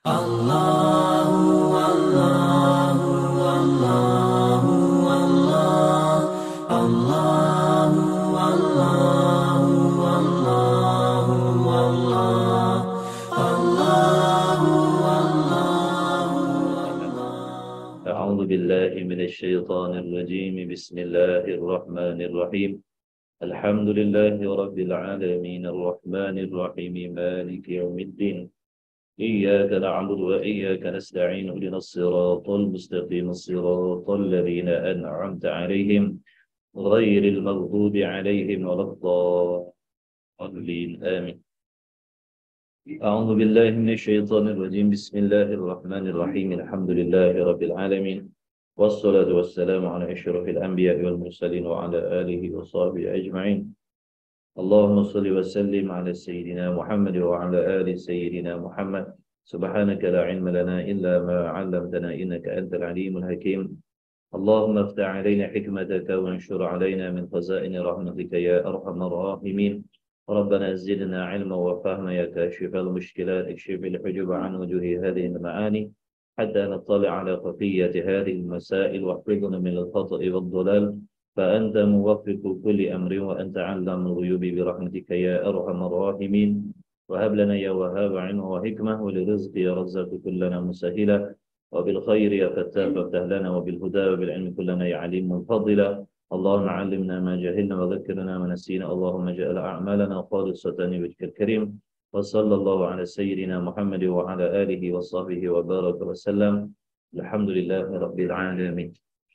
Allahu Allahu Allahu Allah Allahu Allahu Allahu Allah Allahu Allahu أعوذ بالله من الشيطان الرجيم بسم الله الرحمن الرحيم الحمد لله رب العالمين الرحمن الرحيم مالك يوم الدين إياك نعبد وإياك نستعين اهدنا الصراط المستقيم الصراط الذين أنعمت عليهم غير المغضوب عليهم ولا الضالين آمين أعوذ بالله من الشيطان الرجيم بسم الله الرحمن الرحيم الحمد لله رب العالمين والصلاة والسلام على أشرف الأنبياء والمرسلين وعلى آله وصحبه أجمعين اللهم صل وسلم على سيدنا محمد وعلى آل سيدنا محمد سبحانك لا علم لنا إلا ما علمتنا إنك أنت العليم الحكيم اللهم افتح علينا حكمتك وانشر علينا من خزائن رحمتك يا أرحم الراحمين ربنا زدنا علما وفهما يا كاشف المشكلات اكشف الحجب عن وجوه هذه المعاني حتى نطلع على خفية هذه المسائل واحفظنا من الخطأ والضلال فأنت موفق كل أمر وأنت علام الغيوب برحمتك يا أرحم الراحمين وهب لنا يا وهاب علم وحكمة ولرزق يا رزاق كلنا مسهلا وبالخير يا فتاح فافتح لنا وبالهدى وبالعلم كلنا يا عليم منفضلا اللهم علمنا ما جهلنا وذكرنا ما نسينا اللهم اجعل أعمالنا خالصة لوجهك الكريم وصلى الله على سيدنا محمد وعلى آله وصحبه وبارك وسلم الحمد لله رب العالمين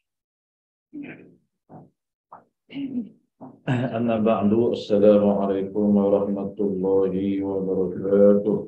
أما بعد السلام عليكم ورحمة الله وبركاته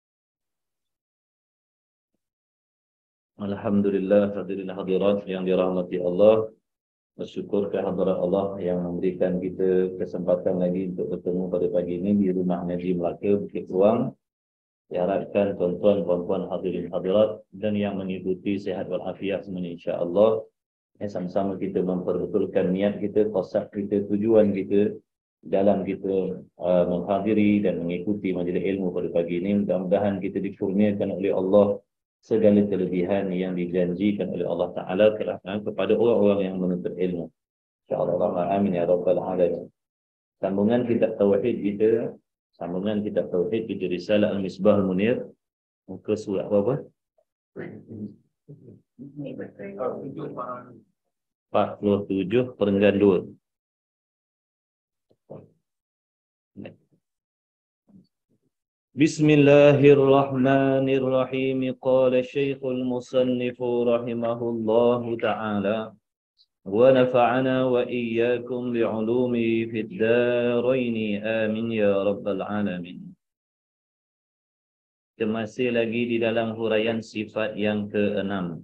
Alhamdulillah hadirin hadirat yang dirahmati Allah. Bersyukur kehadirat Allah yang memberikan kita kesempatan lagi untuk bertemu pada pagi ini di rumah Ngaji Melaka Bukit Ruang. Diharapkan tuan-tuan, puan-puan, hadirin hadirat dan yang mengikuti sihat walafiat semuanya insya-Allah. Sama-sama kita memperbetulkan niat kita, qasad kita, tujuan kita dalam kita menghadiri dan mengikuti majlis ilmu pada pagi ini. Mudah-mudahan kita dikurniakan oleh Allah segala kelebihan yang dijanjikan oleh Allah Ta'ala kepada orang-orang yang menuntut ilmu. InsyaAllah. Amin ya Rabbal Alamin. Sambungan kitab Tauhid kita Risalah Al-Misbah Al-Munir. Muka surat apa? 47 perenggan 2. Bismillahirrahmanirrahim. Qala Syekhul Musannif rahimahullahu ta'ala wa nafa'ana wa iyyakum bi'ulumi fid darain amin ya rabbal alamin. Kita masih lagi di dalam huraian sifat yang ke-6.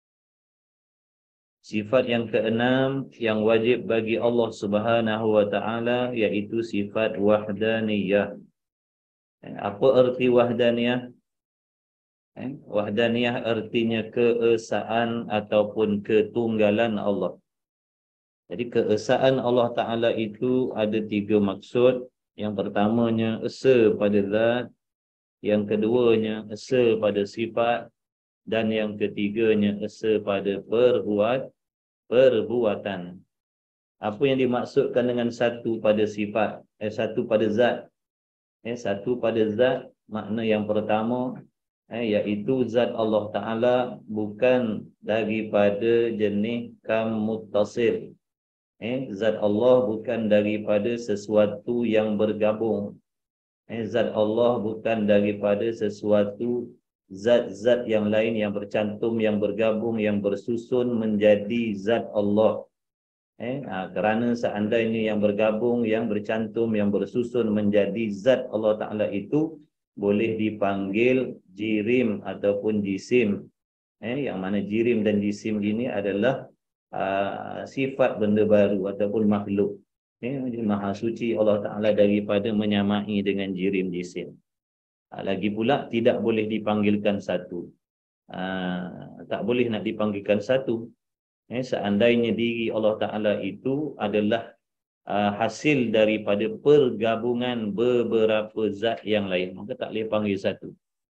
Sifat yang ke-6 yang wajib bagi Allah Subhanahu wa ta'ala yaitu sifat wahdaniyah. Apa erti wahdaniyah? Wahdaniyah artinya keesaan ataupun ketunggalan Allah. Jadi keesaan Allah Ta'ala itu ada 3 maksud. Yang pertamanya esa pada zat, yang keduanya esa pada sifat, dan yang ketiganya esa pada perbuatan. Apa yang dimaksudkan dengan satu pada sifat? Satu pada zat. Satu pada zat, makna yang pertama iaitu zat Allah Ta'ala bukan daripada jenis kam muttasil. Zat Allah bukan daripada sesuatu yang bergabung. Zat Allah bukan daripada sesuatu zat-zat yang lain yang bercantum, yang bergabung, yang bersusun menjadi zat Allah. Kerana seandainya yang bergabung, yang bercantum, yang bersusun menjadi zat Allah Ta'ala itu boleh dipanggil jirim ataupun jisim. Yang mana jirim dan jisim ini adalah sifat benda baru ataupun makhluk. Maha suci Allah Ta'ala daripada menyamai dengan jirim jisim. Lagi pula tidak boleh dipanggilkan satu. Tak boleh nak dipanggilkan satu. Seandainya diri Allah Ta'ala itu adalah hasil daripada pergabungan beberapa zat yang lain, maka tak boleh panggil satu.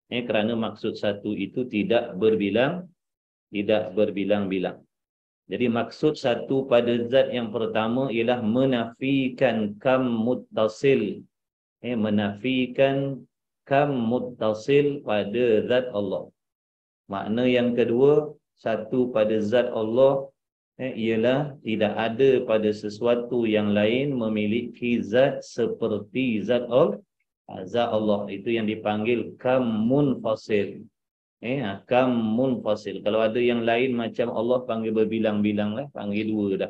Kerana maksud satu itu tidak berbilang-bilang. Jadi maksud satu pada zat yang pertama ialah menafikan kam muttasil. Menafikan kam muttasil pada zat Allah. Makna yang kedua, satu pada zat Allah ialah tidak ada pada sesuatu yang lain memiliki zat seperti zat Allah. Zat Allah itu yang dipanggil kam munfasil. Kam munfasil. Kalau ada yang lain macam Allah panggil berbilang-bilang lah, panggil dua dah.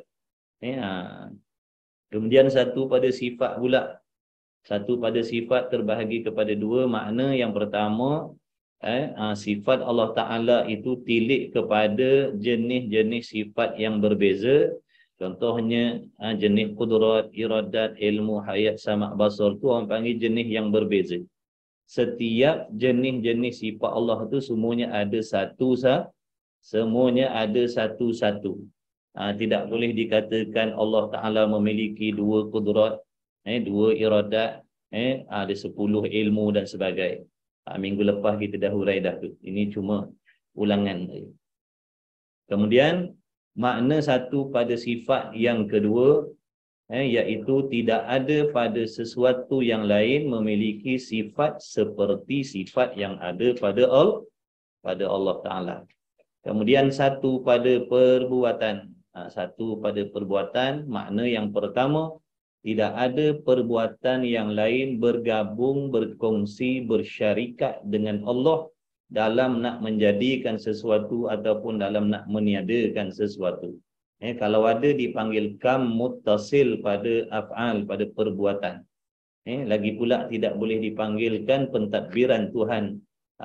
Kemudian satu pada sifat pula. Satu pada sifat terbahagi kepada dua. Makna yang pertama, sifat Allah Ta'ala itu tilik kepada jenis-jenis sifat yang berbeza. Contohnya jenis kudrat, iradat, ilmu, hayat, sama' basar tu orang panggil jenis yang berbeza. Setiap jenis-jenis sifat Allah itu semuanya ada satu-satu. Tidak boleh dikatakan Allah Ta'ala memiliki dua kudrat, dua iradat, ada 10 ilmu dan sebagainya. Minggu lepas kita dah hurai dah tu. Ini cuma ulangan. Kemudian makna satu pada sifat yang kedua, iaitu tidak ada pada sesuatu yang lain memiliki sifat seperti sifat yang ada pada Allah Ta'ala. Kemudian satu pada perbuatan. Satu pada perbuatan, makna yang pertama, tidak ada perbuatan yang lain bergabung, berkongsi, bersyarikat dengan Allah dalam nak menjadikan sesuatu ataupun dalam nak meniadakan sesuatu. Kalau ada dipanggil kam muttasil pada af'al, pada perbuatan. Lagi pula tidak boleh dipanggilkan pentadbiran Tuhan.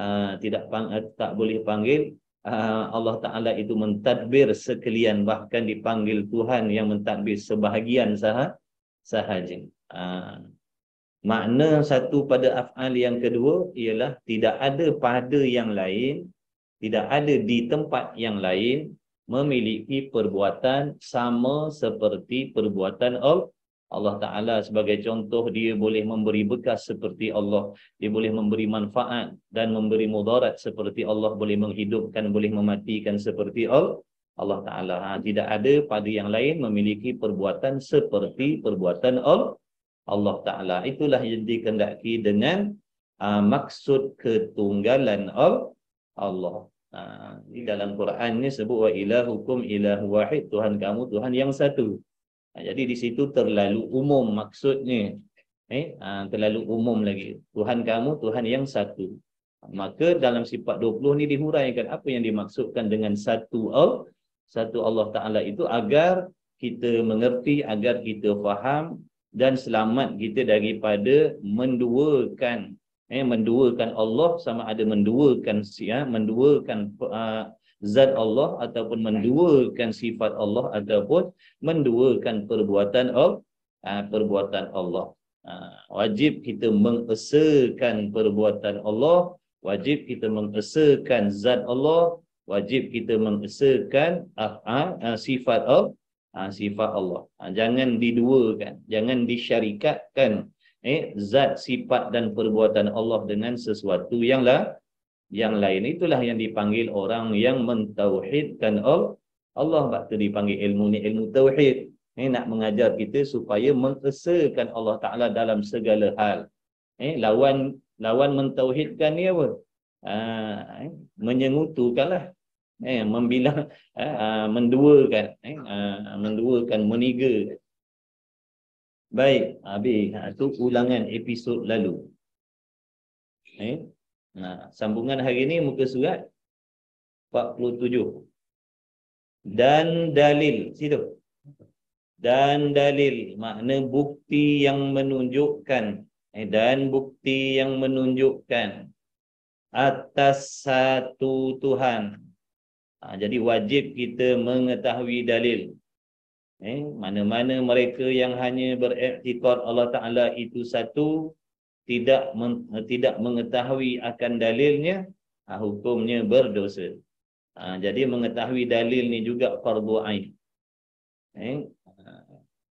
Tak boleh panggil Allah Ta'ala itu mentadbir sekalian, bahkan dipanggil Tuhan yang mentadbir sebahagian sahaja. Makna satu pada af'al yang kedua ialah tidak ada pada yang lain, tidak ada di tempat yang lain memiliki perbuatan sama seperti perbuatan Allah Ta'ala. Sebagai contoh, dia boleh memberi bekas seperti Allah, dia boleh memberi manfaat dan memberi mudarat seperti Allah, boleh menghidupkan, boleh mematikan seperti Allah Ta'ala. Tidak ada pada yang lain memiliki perbuatan seperti perbuatan Allah Ta'ala. Itulah yang dikehendaki dengan maksud ketunggalan Allah. Di dalam Quran ni sebut wa ilahukum ilahu wahid, Tuhan kamu Tuhan yang satu. Jadi di situ terlalu umum maksudnya. Terlalu umum lagi. Tuhan kamu Tuhan yang satu. Maka dalam sifat 20 ni dihuraikan apa yang dimaksudkan dengan satu Allah Ta'ala itu, agar kita mengerti, agar kita faham dan selamat kita daripada menduakan Allah, sama ada menduakan zat Allah ataupun menduakan sifat Allah ataupun menduakan perbuatan Allah. Wajib kita mengesakan perbuatan Allah, wajib kita mengesakan zat Allah, wajib kita mengesakan sifat Allah. Jangan diduakan, jangan disyarikatkan zat, sifat dan perbuatan Allah dengan sesuatu yang lain. Itulah yang dipanggil orang yang mentauhidkan Allah. Waktu dipanggil ilmu ni ilmu tauhid. Nak mengajar kita supaya mengesakan Allah Ta'ala dalam segala hal. Lawan mentauhidkan ni apa? Menyengutukanlah. Membilang, menduakan, meniga. Baik, habis. Itu ulangan episod lalu. Sambungan hari ini muka surat 47. Dan dalil, situ. Dan dalil, makna bukti yang menunjukkan, dan bukti yang menunjukkan atas satu Tuhan. Jadi wajib kita mengetahui dalil. Mana-mana mereka yang hanya beriktikad Allah Ta'ala itu satu, tidak mengetahui akan dalilnya, hukumnya berdosa. Jadi mengetahui dalil ni juga fardu ain.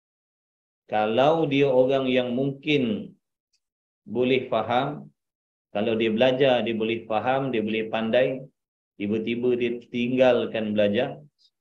Kalau dia orang yang mungkin boleh faham, Kalau dia belajar, dia boleh faham, dia boleh pandai. Tiba-tiba dia tinggalkan belajar.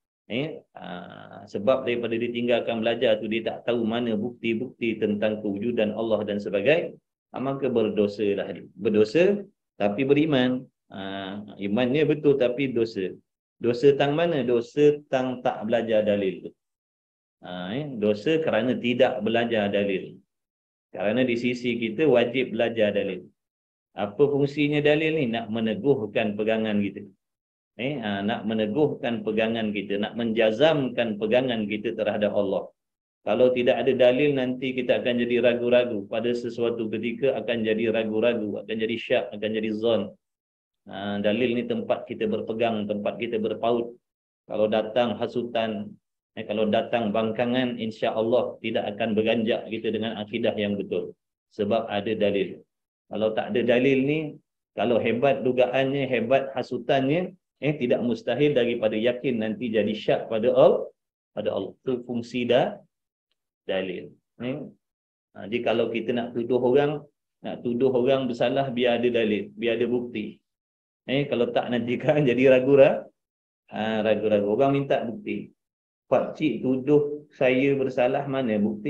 Sebab daripada dia tinggalkan belajar tu, dia tak tahu mana bukti-bukti tentang kewujudan Allah dan sebagainya. Maka berdosa lah dia. Berdosa tapi beriman. Imannya betul tapi dosa. Dosa tang mana? Dosa tang tak belajar dalil tu. Dosa kerana tidak belajar dalil. Kerana di sisi kita wajib belajar dalil. Apa fungsinya dalil ni? Nak meneguhkan pegangan kita. Nak meneguhkan pegangan kita, nak menjazamkan pegangan kita terhadap Allah. Kalau tidak ada dalil, nanti kita akan jadi ragu-ragu. Pada sesuatu ketika akan jadi ragu-ragu, akan jadi syak, akan jadi zon. Dalil ni tempat kita berpegang, tempat kita berpaut. Kalau datang hasutan, kalau datang bangkangan, insya-Allah tidak akan beranjak kita dengan akidah yang betul. Sebab ada dalil. Kalau tak ada dalil ni, kalau hebat dugaannya, hebat hasutannya, tidak mustahil daripada yakin nanti jadi syak pada Allah. Itu fungsi dalil. Jadi kalau kita nak tuduh orang bersalah, biar ada dalil, biar ada bukti. Kalau tak, nanti kan jadi ragu-ragu. Orang minta bukti. Pak cik tuduh saya bersalah, mana bukti?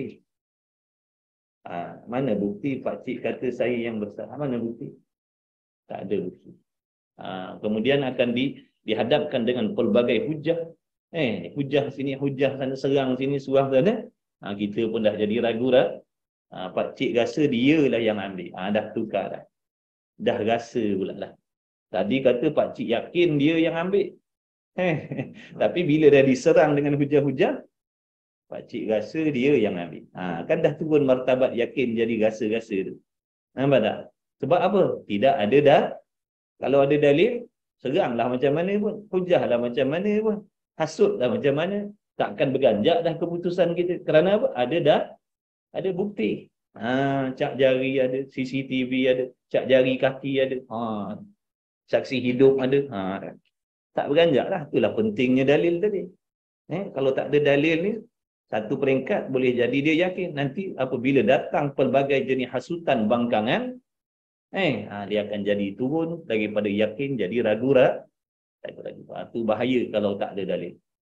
Mana bukti pak cik kata saya yang bersalah? Mana bukti? Tak ada bukti. Kemudian akan dihadapkan dengan pelbagai hujah. Hujah sini, hujah sana, serang sini, suah sana. Kita pun dah jadi ragu-ragu. Pak cik rasa dia lah yang ambil. Dah tukar dah. Dah rasa pula lah. Tadi kata pak cik yakin dia yang ambil. Tapi bila dah diserang dengan hujah-hujah, pak cik rasa dia yang ambil. Kan dah turun martabat yakin jadi rasa-rasa tu. Nampak tak? Sebab apa? Tidak ada dah. Kalau ada dalil, seranglah macam mana pun, hujahlah macam mana pun, hasutlah macam mana, takkan berganjak dah keputusan kita. Kerana apa? Ada bukti. Cak jari ada, CCTV ada, cak jari kaki ada, saksi hidup ada. Tak berganjak lah. Itulah pentingnya dalil tadi. Kalau tak ada dalil ni, satu peringkat boleh jadi dia yakin. Nanti apabila datang pelbagai jenis hasutan bangkangan, dia akan jadi turun daripada yakin jadi ragu-ragu. Itu bahaya kalau tak ada dalil.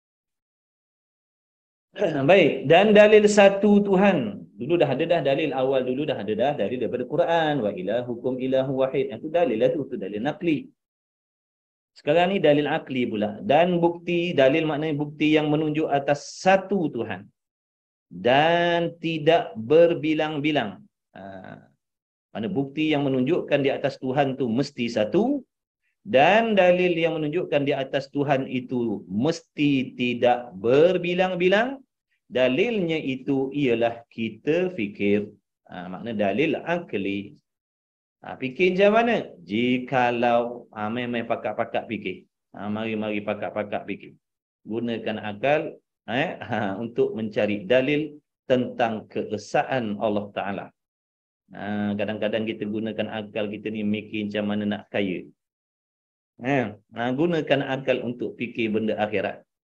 Baik, dan dalil satu Tuhan. Dulu dah ada dah dalil awal, dulu dah ada dah dalil daripada Quran, wa ilahukum ilahu wahid. Itu dalil lah tu, dalil naqli. Sekarang ni dalil akli pula. Dan bukti, dalil maknanya bukti yang menunjuk atas satu Tuhan. Dan tidak berbilang-bilang. Mana bukti yang menunjukkan di atas Tuhan tu mesti satu. Dan dalil yang menunjukkan di atas Tuhan itu mesti tidak berbilang-bilang. Dalilnya itu ialah kita fikir. Makna dalil akli. Fikir macam mana? Jikalau main-main pakak-pakak fikir. Mari-mari pakak-pakak fikir. Gunakan akal untuk mencari dalil tentang keesaan Allah Ta'ala. Kadang-kadang kita gunakan akal kita ni mikir macam mana nak kaya. Gunakan akal untuk fikir benda akhirat.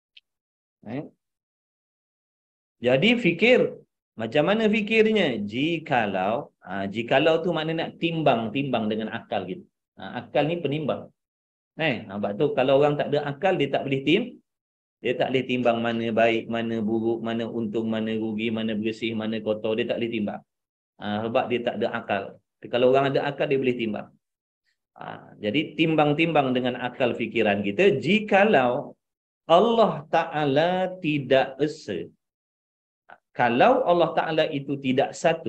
Jadi fikir. Macam mana fikirnya? Jikalau tu makna nak timbang dengan akal kita. Akal ni penimbang. Sebab tu kalau orang tak ada akal, dia tak boleh timbang mana baik, mana buruk, mana untung, mana rugi, mana bersih, mana kotor. Dia tak boleh timbang. Sebab dia tak ada akal. Tapi kalau orang ada akal, dia boleh timbang. Jadi timbang-timbang dengan akal fikiran kita. Jikalau Allah Ta'ala tidak esa. Kalau Allah Ta'ala itu tidak satu.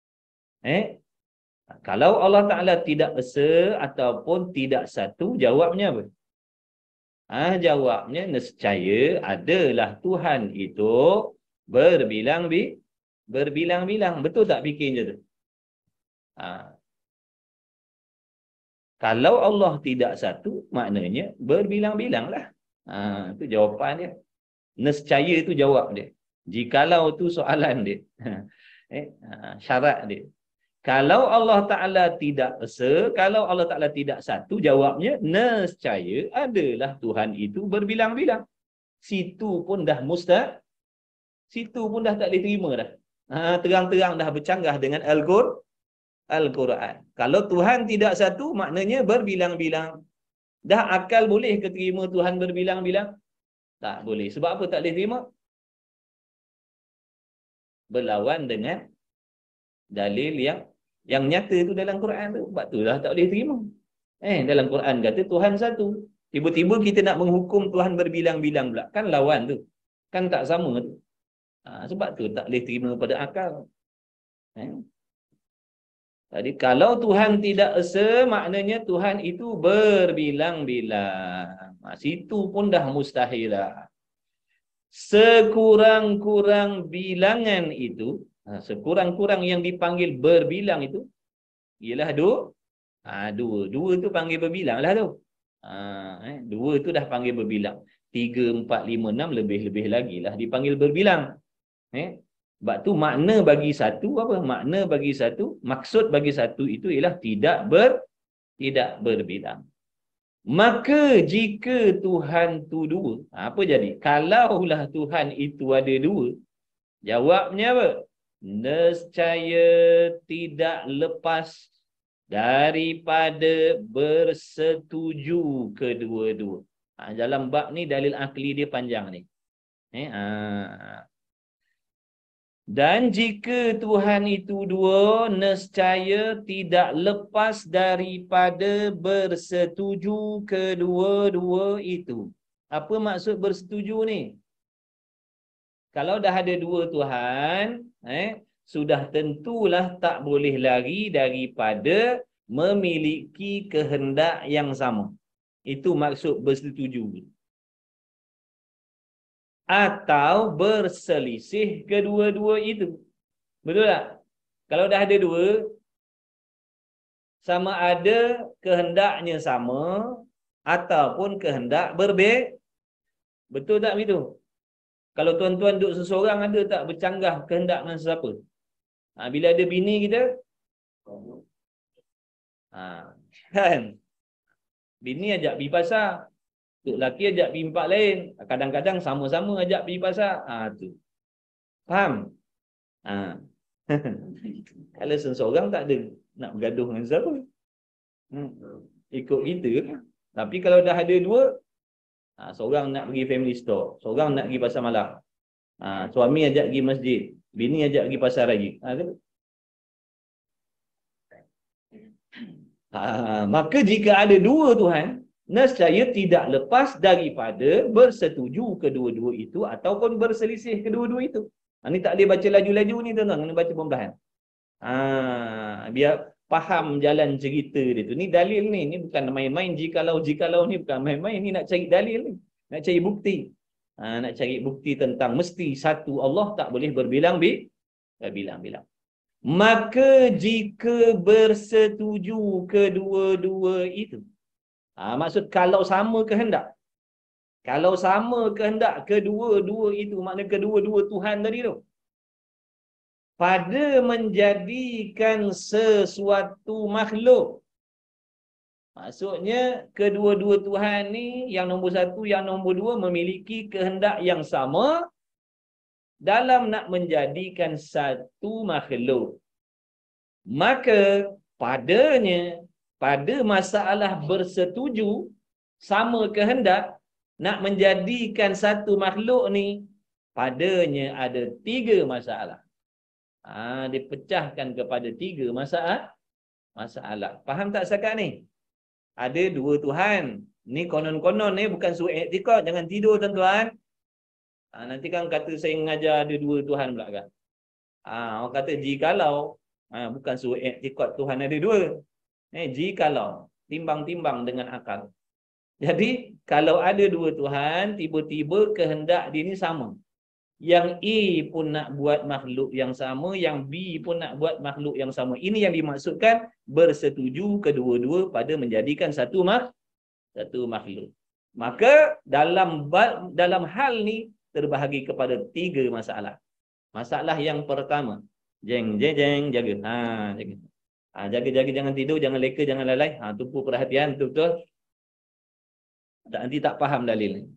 Kalau Allah Ta'ala tidak esa ataupun tidak satu, jawabnya apa? Jawabnya nescaya adalah Tuhan itu berbilang-bilang. Betul tak fikir je tu? Kalau Allah tidak satu, maknanya berbilang-bilang lah. Itu jawapan dia. Nescaya itu jawab dia. Jikalau tu soalan dia. Syarat dia. Kalau Allah Ta'ala tidak esa, kalau Allah Ta'ala tidak satu, jawabnya nescaya adalah Tuhan itu berbilang-bilang. Situ pun dah mustahil. Situ pun dah tak boleh terima dah. Terang-terang dah bercanggah dengan Al-Quran. Al-Quran. Kalau Tuhan tidak satu, maknanya berbilang-bilang. Dah akal boleh ke terima Tuhan berbilang-bilang? Tak boleh. Sebab apa tak boleh terima? Berlawan dengan dalil yang nyata tu dalam Quran tu. Sebab tu lah tak boleh terima. Dalam Quran kata Tuhan satu. Tiba-tiba kita nak menghukum Tuhan berbilang-bilang pula. Kan lawan tu. Kan tak sama tu. Sebab tu tak boleh terima pada akal. Jadi kalau Tuhan tidak esa, maknanya Tuhan itu berbilang-bilang. Situ pun dah mustahil lah. Sekurang-kurang bilangan itu, sekurang-kurang yang dipanggil berbilang itu, ialah dua. Dua tu panggil berbilang lah tu. Dua tu dah panggil berbilang. 3, 4, 5, 6 lebih-lebih lagi lah dipanggil berbilang. Sebab tu makna bagi satu apa? Makna bagi satu, maksud bagi satu itu ialah tidak berbilang. Maka jika Tuhan tu dua, apa jadi? Kalaulah Tuhan itu ada dua, jawabnya apa? Nescaya tidak lepas daripada bersetuju kedua-dua. Dalam bab ni dalil akli dia panjang ni. Dan jika Tuhan itu dua, nescaya tidak lepas daripada bersetuju kedua-dua itu. Apa maksud bersetuju ni? Kalau dah ada dua Tuhan, sudah tentulah tak boleh lari daripada memiliki kehendak yang sama. Itu maksud bersetuju. Atau berselisih kedua-dua itu. Betul tak? Kalau dah ada dua, sama ada kehendaknya sama ataupun kehendak berbeza. Betul tak begitu? Kalau tuan-tuan duduk seseorang, ada tak bercanggah kehendak dengan sesiapa? Bila ada bini kita, kan? Bini ajak pergi pasar, tok lelaki ajak pergi tempat lain. Kadang-kadang sama-sama ajak pergi pasar. Tu. Faham? Kalau seseorang tak ada nak bergaduh dengan siapa. Ikut kita. Tapi kalau dah ada dua, seorang nak pergi family store, seorang nak pergi pasar malam. Suami ajak pergi masjid, bini ajak pergi pasar raya. Maka jika ada dua Tuhan, nescaya tidak lepas daripada bersetuju kedua-dua itu ataupun berselisih kedua-dua itu. Ini tak boleh baca laju-laju ni tuan-tuan, kena baca perlahan. Biar faham jalan cerita dia tu. Ni dalil ni bukan main-main. Jikalau ni bukan main-main. Ni nak cari dalil ni. Nak cari bukti. Nak cari bukti tentang mesti satu Allah, tak boleh berbilang-bilang. Maka jika bersetuju kedua-dua itu. Maksud kalau sama kehendak. Kalau sama kehendak kedua-dua itu, makna kedua-dua Tuhan tadi tu. Pada menjadikan sesuatu makhluk. Maksudnya kedua-dua Tuhan ni, yang nombor satu, yang nombor dua memiliki kehendak yang sama dalam nak menjadikan satu makhluk. Maka padanya, pada masalah bersetuju sama kehendak nak menjadikan satu makhluk ni, padanya ada 3 masalah. Dipecahkan kepada 3 masalah. Faham tak sekarang ni? Ada 2 Tuhan. Ni konon-konon ni bukan suruh i'tikad, jangan tidur tuan-tuan. Nanti kan kata saya mengajar ada 2 Tuhan pula kan. Orang kata jikalau, bukan suruh i'tikad Tuhan ada 2. Jikalau timbang-timbang dengan akal. Jadi kalau ada 2 Tuhan, tiba-tiba kehendak dia ni sama. Yang A pun nak buat makhluk yang sama, yang B pun nak buat makhluk yang sama. Ini yang dimaksudkan bersetuju kedua-dua pada menjadikan satu makhluk. Maka dalam hal ni terbahagi kepada 3 masalah. Masalah yang pertama, jaga. Jaga jangan tidur, jangan leka, jangan lalai. Tumpu perhatian betul-betul. Nanti tak faham dalil ni.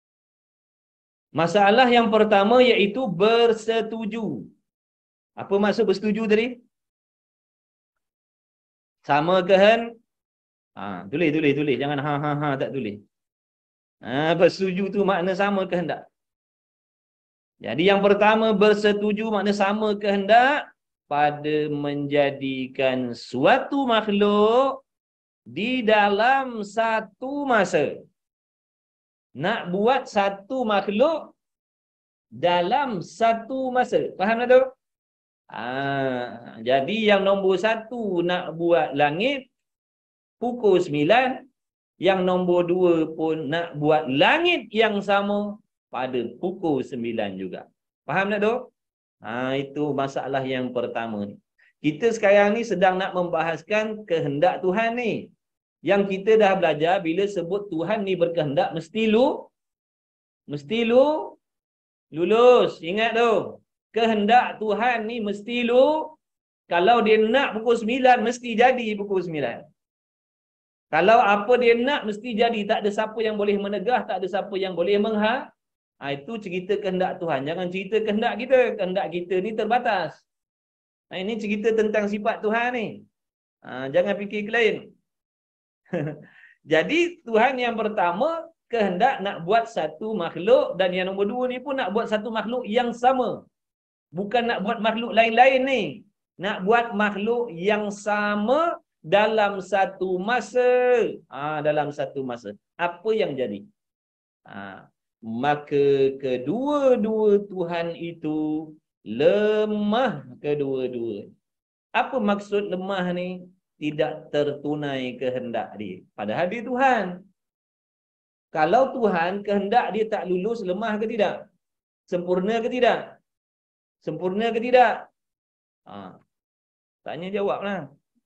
Masalah yang pertama iaitu bersetuju. Apa maksud bersetuju tadi? Sama tulis. Jangan ha tak tulis. Bersetuju tu makna sama kehendak. Jadi yang pertama bersetuju makna sama kehendak pada menjadikan suatu makhluk di dalam satu masa. Nak buat satu makhluk dalam satu masa. Faham tak tu? Jadi yang nombor 1 nak buat langit pukul 9. Yang nombor 2 pun nak buat langit yang sama pada pukul 9 juga. Faham tak tu? Itu masalah yang pertama ni. Kita sekarang ni sedang nak membahaskan kehendak Tuhan ni. Yang kita dah belajar bila sebut Tuhan ni berkehendak mesti lulus. Ingat tu. Kehendak Tuhan ni mesti kalau dia nak pukul 9 mesti jadi pukul 9. Kalau apa dia nak mesti jadi, tak ada siapa yang boleh menegah, tak ada siapa yang boleh itu cerita kehendak Tuhan. Jangan cerita kehendak kita. Kehendak kita ni terbatas. Ini cerita tentang sifat Tuhan ni. Jangan fikir ke lain. Jadi Tuhan yang pertama kehendak nak buat satu makhluk, dan yang nombor 2 ni pun nak buat satu makhluk yang sama. Bukan nak buat makhluk lain-lain ni. Nak buat makhluk yang sama dalam satu masa. Dalam satu masa. Apa yang jadi? Maka kedua-dua Tuhan itu lemah kedua-dua. Apa maksud lemah ni? Tidak tertunai kehendak dia. Padahal dia Tuhan. Kalau Tuhan kehendak dia tak lulus, lemah ke tidak? Sempurna ke tidak? Sempurna ke tidak? Tanya jawablah.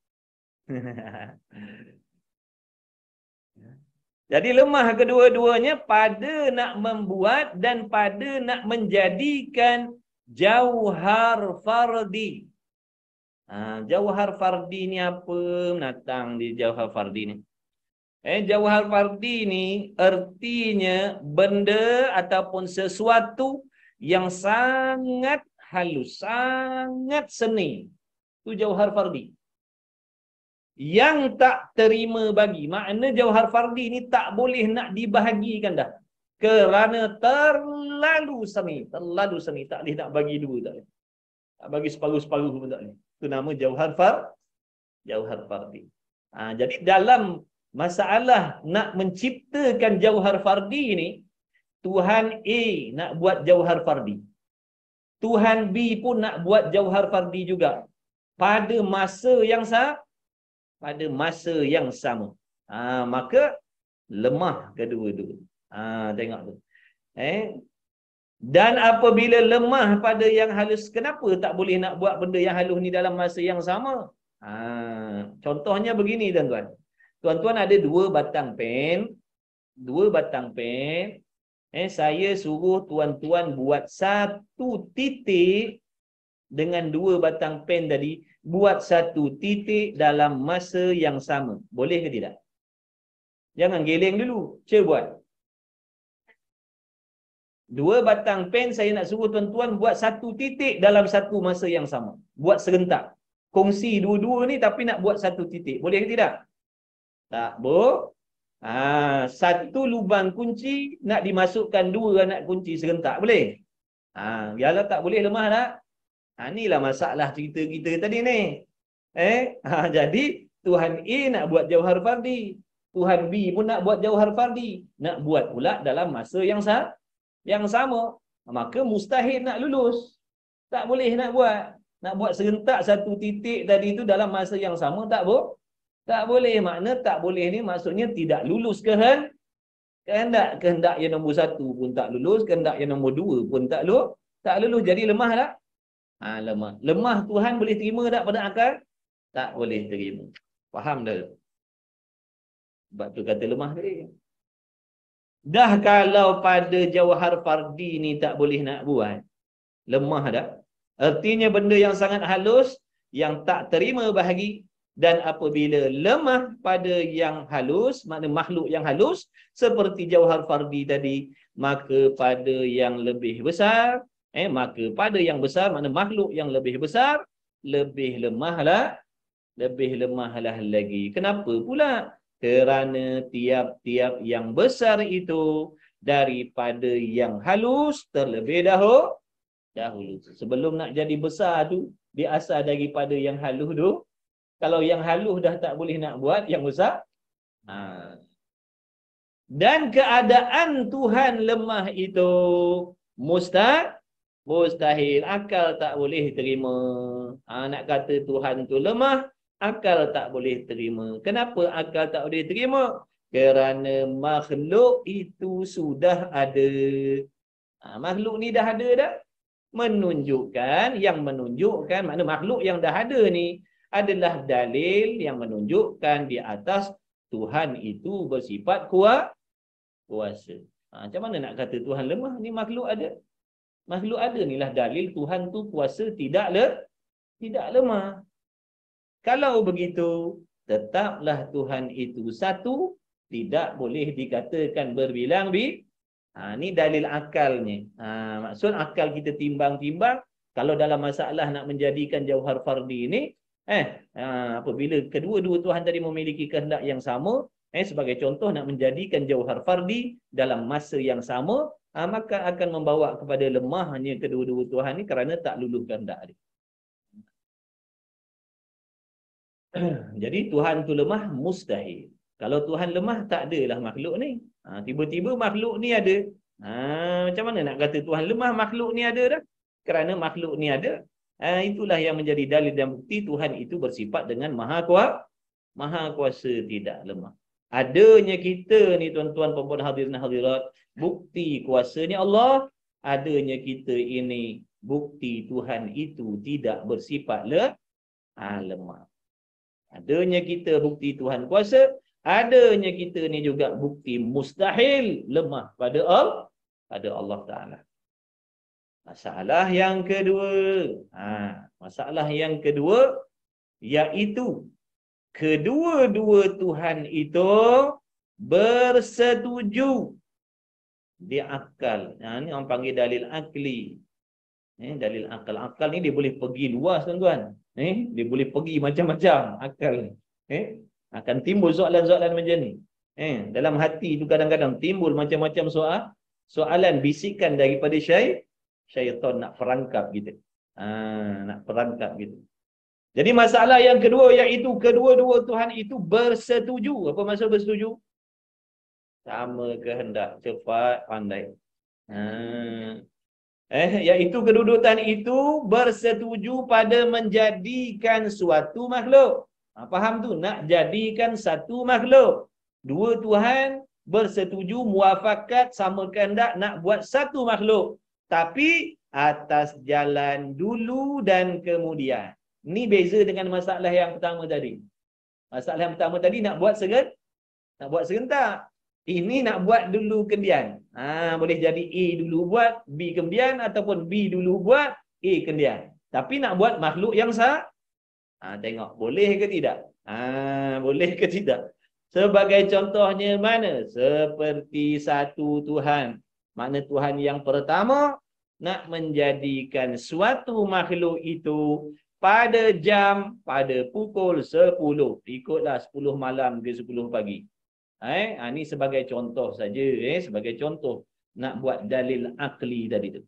Jadi lemah kedua-duanya pada nak membuat dan pada nak menjadikan jauhar fardi. Jauhar fardi ni apa? Menatang di jauhar fardi ni. Jauhar fardi ni artinya benda ataupun sesuatu yang sangat halus, sangat seni. Itu jauhar fardi. Yang tak terima bagi. Makna jauhar fardi ni tak boleh nak dibahagikan dah. Kerana terlalu seni. Terlalu seni. Tak boleh nak bagi dua. Tak boleh. Tak bagi separuh-separuh pun tak boleh. Itu nama jauhar fardi. Jadi dalam masalah nak menciptakan jauhar fardi ni, Tuhan A nak buat jauhar fardi. Tuhan B pun nak buat jauhar fardi juga. Pada masa yang sama. Maka lemah kedua-dua. Tengok tu. Dan apabila lemah pada yang halus, kenapa tak boleh nak buat benda yang halus ni dalam masa yang sama? Contohnya begini tuan-tuan. Tuan-tuan ada dua batang pen. Saya suruh tuan-tuan buat satu titik dengan dua batang pen tadi, buat satu titik dalam masa yang sama. Boleh ke tidak? Jangan geleng dulu. Cuba buat. Dua batang pen saya nak suruh tuan-tuan buat satu titik dalam satu masa yang sama. Buat serentak. Kongsi dua-dua ni tapi nak buat satu titik. Boleh ke tidak? Tak, satu lubang kunci nak dimasukkan dua anak kunci serentak. Boleh? Kalau tak boleh, lemah tak? Inilah masalah cerita kita tadi ni. Jadi Tuhan A nak buat jauhar fardi. Tuhan B pun nak buat jauhar fardi. Nak buat pula dalam masa yang sama. Maka mustahil nak lulus. Tak boleh nak buat. Nak buat serentak satu titik tadi tu dalam masa yang sama, tak boleh. Makna tak boleh ni maksudnya tidak lulus kehendak. Kehendak yang nombor 1 pun tak lulus. Kehendak yang nombor 2 pun tak lulus. Jadi lemah tak? Lemah Tuhan boleh terima tak pada akal? Tak boleh terima. Faham dah? Sebab tu kata lemah tadi. Dah kalau pada jauhar fardi ni tak boleh nak buat, lemah dah. Artinya benda yang sangat halus, yang tak terima bahagi. Dan apabila lemah pada yang halus, makna makhluk yang halus, seperti jauhar fardi tadi, maka pada yang lebih besar, maka pada yang besar, makna makhluk yang lebih besar, lebih lemahlah lebih lemahlah lagi. Kenapa pula? Kerana tiap-tiap yang besar itu daripada yang halus terlebih dahulu. Sebelum nak jadi besar tu, dia asal daripada yang halus tu. Kalau yang halus dah tak boleh nak buat, yang besar. Dan keadaan Tuhan lemah itu mustahil. Akal tak boleh terima. Nak kata Tuhan tu lemah, akal tak boleh terima. Kenapa akal tak boleh terima? Kerana makhluk itu sudah ada. Makhluk ni dah ada dah. Yang menunjukkan makna makhluk yang dah ada ni adalah dalil yang menunjukkan di atas Tuhan itu bersifat kuasa. Macam mana nak kata Tuhan lemah? Ni makhluk ada. Makhluk ada inilah dalil Tuhan tu kuasa tidak lemah. Kalau begitu, tetaplah Tuhan itu satu, tidak boleh dikatakan berbilang-bilang. Ni dalil akalnya. Maksud akal kita timbang-timbang, kalau dalam masalah nak menjadikan jauhar fardi ni, apabila kedua-dua Tuhan tadi memiliki kehendak yang sama, sebagai contoh nak menjadikan jauhar fardi dalam masa yang sama, maka akan membawa kepada lemahnya kedua-dua Tuhan ni kerana tak luluh kehendak dia. Jadi Tuhan tu lemah mustahil. Kalau Tuhan lemah tak adalah makhluk ni. Tiba-tiba makhluk ni ada. Macam mana nak kata Tuhan lemah, makhluk ni ada dah? Kerana makhluk ni ada. Itulah yang menjadi dalil dan bukti Tuhan itu bersifat dengan maha kuasa tidak lemah. Adanya kita ni tuan-tuan perempuan hadirin hadirat, bukti kuasanya Allah. Adanya kita ini bukti Tuhan itu tidak bersifat lemah. Adanya kita bukti Tuhan kuasa, adanya kita ni juga bukti mustahil lemah pada Allah Ta'ala. Masalah yang kedua iaitu kedua-dua Tuhan itu bersetuju di akal. Ni orang panggil dalil akli. Dalil akal. Akal ni dia boleh pergi luas tuan-tuan. Dia boleh pergi macam-macam akal ni. Akan timbul soalan-soalan macam ni. Dalam hati tu kadang-kadang timbul macam-macam soalan bisikan daripada syaitan nak perangkap kita. Nak perangkap kita. Jadi masalah yang kedua iaitu kedua-dua Tuhan itu bersetuju. Apa maksud bersetuju? Sama kehendak, cepat, pandai. Iaitu kedua-dua Tuhan itu bersetuju pada menjadikan suatu makhluk. Faham tu? Nak jadikan satu makhluk. Dua Tuhan bersetuju, muafakat, sama kehendak nak buat satu makhluk. Tapi atas jalan dulu dan kemudian. Ni beza dengan masalah yang pertama tadi. Masalah yang pertama tadi nak buat serentak. Ini nak buat dulu kemudian. Boleh jadi A dulu buat, B kemudian, ataupun B dulu buat, A kemudian. Tapi nak buat makhluk yang sah. Tengok, boleh ke tidak? Boleh ke tidak? Sebagai contohnya mana? Seperti satu Tuhan. Makna Tuhan yang pertama nak menjadikan suatu makhluk itu pada pukul 10. Ikutlah 10 malam ke 10 pagi. Ini sebagai contoh saja. Sebagai contoh nak buat dalil akli tadi tu.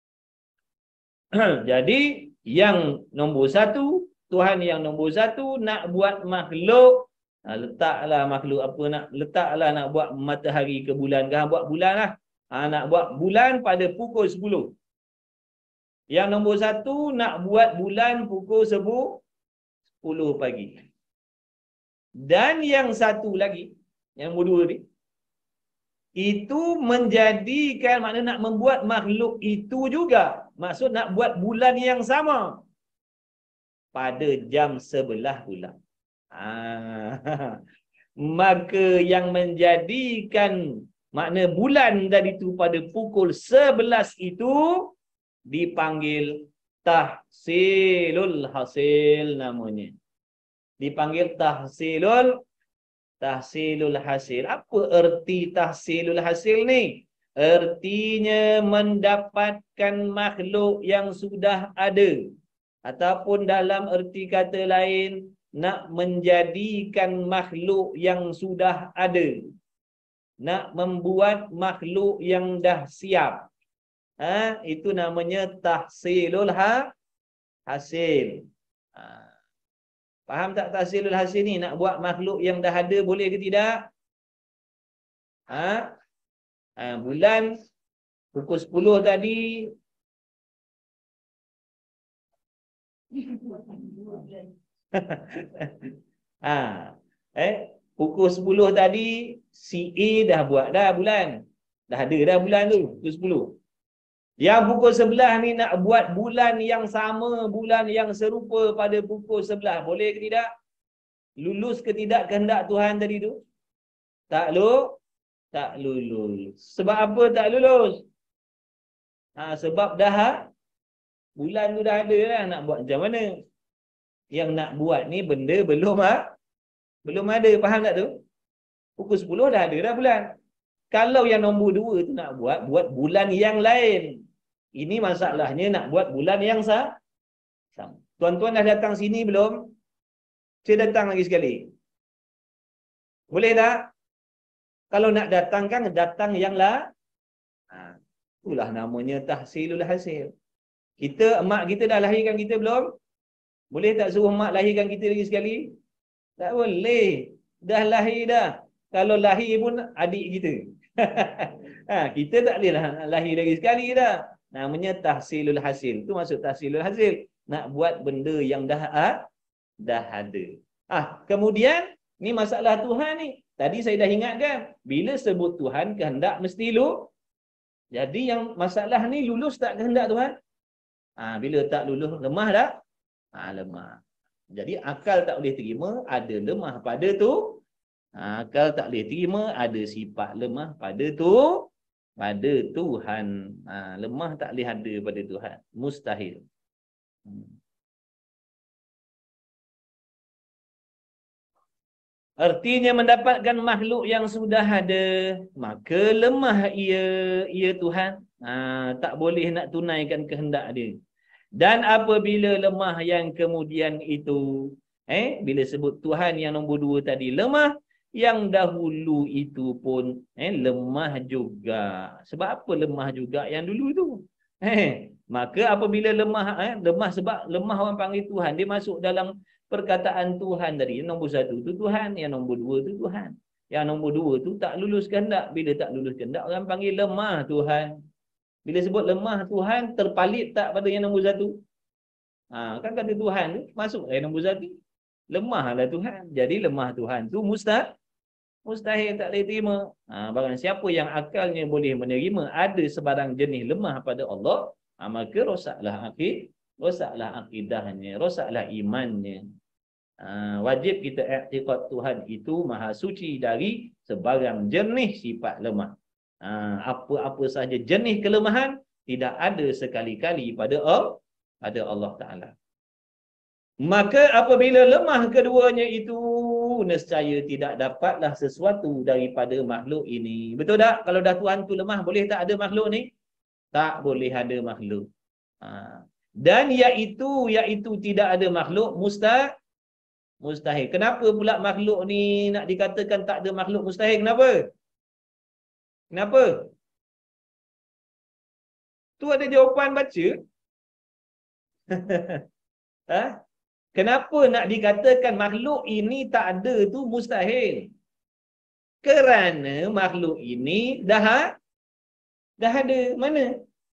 Jadi yang nombor satu, Tuhan yang nombor satu nak buat makhluk. Letaklah makhluk apa nak buat matahari ke bulan ke, buat bulan lah. Nak buat bulan pada pukul 10. Yang nombor satu nak buat bulan pukul 10 pagi. Dan yang satu lagi, yang nombor dua ni, itu menjadikan, makna nak membuat makhluk itu juga. Maksud nak buat bulan yang sama pada jam 11 bulan. Maka yang menjadikan makna bulan tadi itu pada pukul 11 itu dipanggil tahsilul hasil namanya. Dipanggil tahsilul hasil. Apa erti tahsilul hasil ni? Ertinya mendapatkan makhluk yang sudah ada. Ataupun dalam erti kata lain, nak menjadikan makhluk yang sudah ada, nak membuat makhluk yang dah siap. Itu namanya tahsilul hasil. Faham tak tahsilul hasil ni? Nak buat makhluk yang dah ada boleh ke tidak? Bulan pukul 10 tadi pukul 10 tadi si A dah buat dah bulan. Dah ada dah bulan tu pukul 10. Yang pukul 11 ni nak buat bulan yang sama, bulan yang serupa pada pukul 11. Boleh ke tidak? Lulus ke tidak kehendak Tuhan tadi tu? Tak lulus. Sebab apa tak lulus? Sebab dah bulan tu dah ada lah. Nak buat macam mana? Yang nak buat ni benda belum ada. Faham tak tu? Pukul 10 dah ada dah bulan. Kalau yang nombor 2 tu nak buat bulan yang lain. Ini masalahnya nak buat bulan yang sama. Tuan-tuan dah datang sini belum? Saya datang lagi sekali. Boleh tak? Kalau nak datang kan datang yang itulah namanya tahsilul hasil. Emak kita dah lahirkan kita belum? Boleh tak suruh mak lahirkan kita lagi sekali? Tak boleh. Dah lahir dah. Kalau lahir pun adik kita. Kita tak boleh lahir lagi sekali dah. Namanya tahsilul hasil. Itu maksud tahsilul hasil. Nak buat benda yang dah ada. Kemudian ni masalah Tuhan ni. Tadi saya dah ingatkan. Bila sebut Tuhan kehendak mesti jadi yang masalah ni lulus tak kehendak Tuhan? Bila tak lulus lemah tak? Lemah. Jadi akal tak boleh terima ada lemah pada tu. Akal tak boleh terima ada sifat lemah pada Tuhan. Lemah tak boleh ada pada Tuhan. Mustahil. Artinya mendapatkan makhluk yang sudah ada, maka lemah ia Tuhan. Tak boleh nak tunaikan kehendak dia. Dan apabila lemah yang kemudian itu, bila sebut Tuhan yang nombor 2 tadi lemah, yang dahulu itu pun lemah juga. Sebab apa lemah juga yang dulu tu? Maka apabila lemah sebab lemah orang panggil Tuhan, dia masuk dalam perkataan Tuhan tadi. Yang nombor 1 tu Tuhan, yang nombor 2 tu Tuhan. Yang nombor 2 tu tak lulus kehendak. Bila tak lulus kehendak, orang panggil lemah Tuhan. Bila sebut lemah Tuhan, terpalit tak pada yang nombor 1? Kan kata Tuhan tu masuk yang nombor 1. Lemahlah Tuhan. Jadi lemah Tuhan tu mustahil tak boleh terima. Barang siapa yang akalnya boleh menerima ada sebarang jenis lemah pada Allah, maka rosaklah akidahnya, rosaklah imannya. Wajib kita i'tiqad Tuhan itu maha suci dari sebarang jenis sifat lemah. Apa-apa sahaja jenis kelemahan tidak ada sekali-kali pada Allah Ta'ala. Maka apabila lemah keduanya itu, nescaya tidak dapatlah sesuatu daripada makhluk ini. Betul tak? Kalau dah Tuhan tu lemah, boleh tak ada makhluk ni? Tak boleh ada makhluk. Dan iaitu tidak ada makhluk mustahil. Kenapa pula makhluk ni nak dikatakan tak ada makhluk mustahil? Kenapa? Tu ada jawapan baca. Kenapa nak dikatakan makhluk ini tak ada tu mustahil? Kerana makhluk ini dah ada. Mana?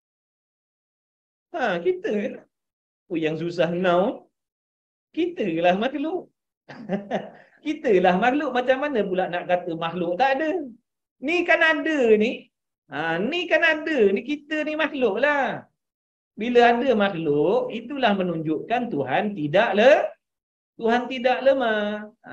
Kita lah. Yang susah now. Kita lah makhluk. Kita lah makhluk. Macam mana pula nak kata makhluk tak ada? Ni kan ada ni. Ni kan ada. Ni kita ni makhluk lah. Bila ada makhluk, itulah menunjukkan Tuhan tidak lemah.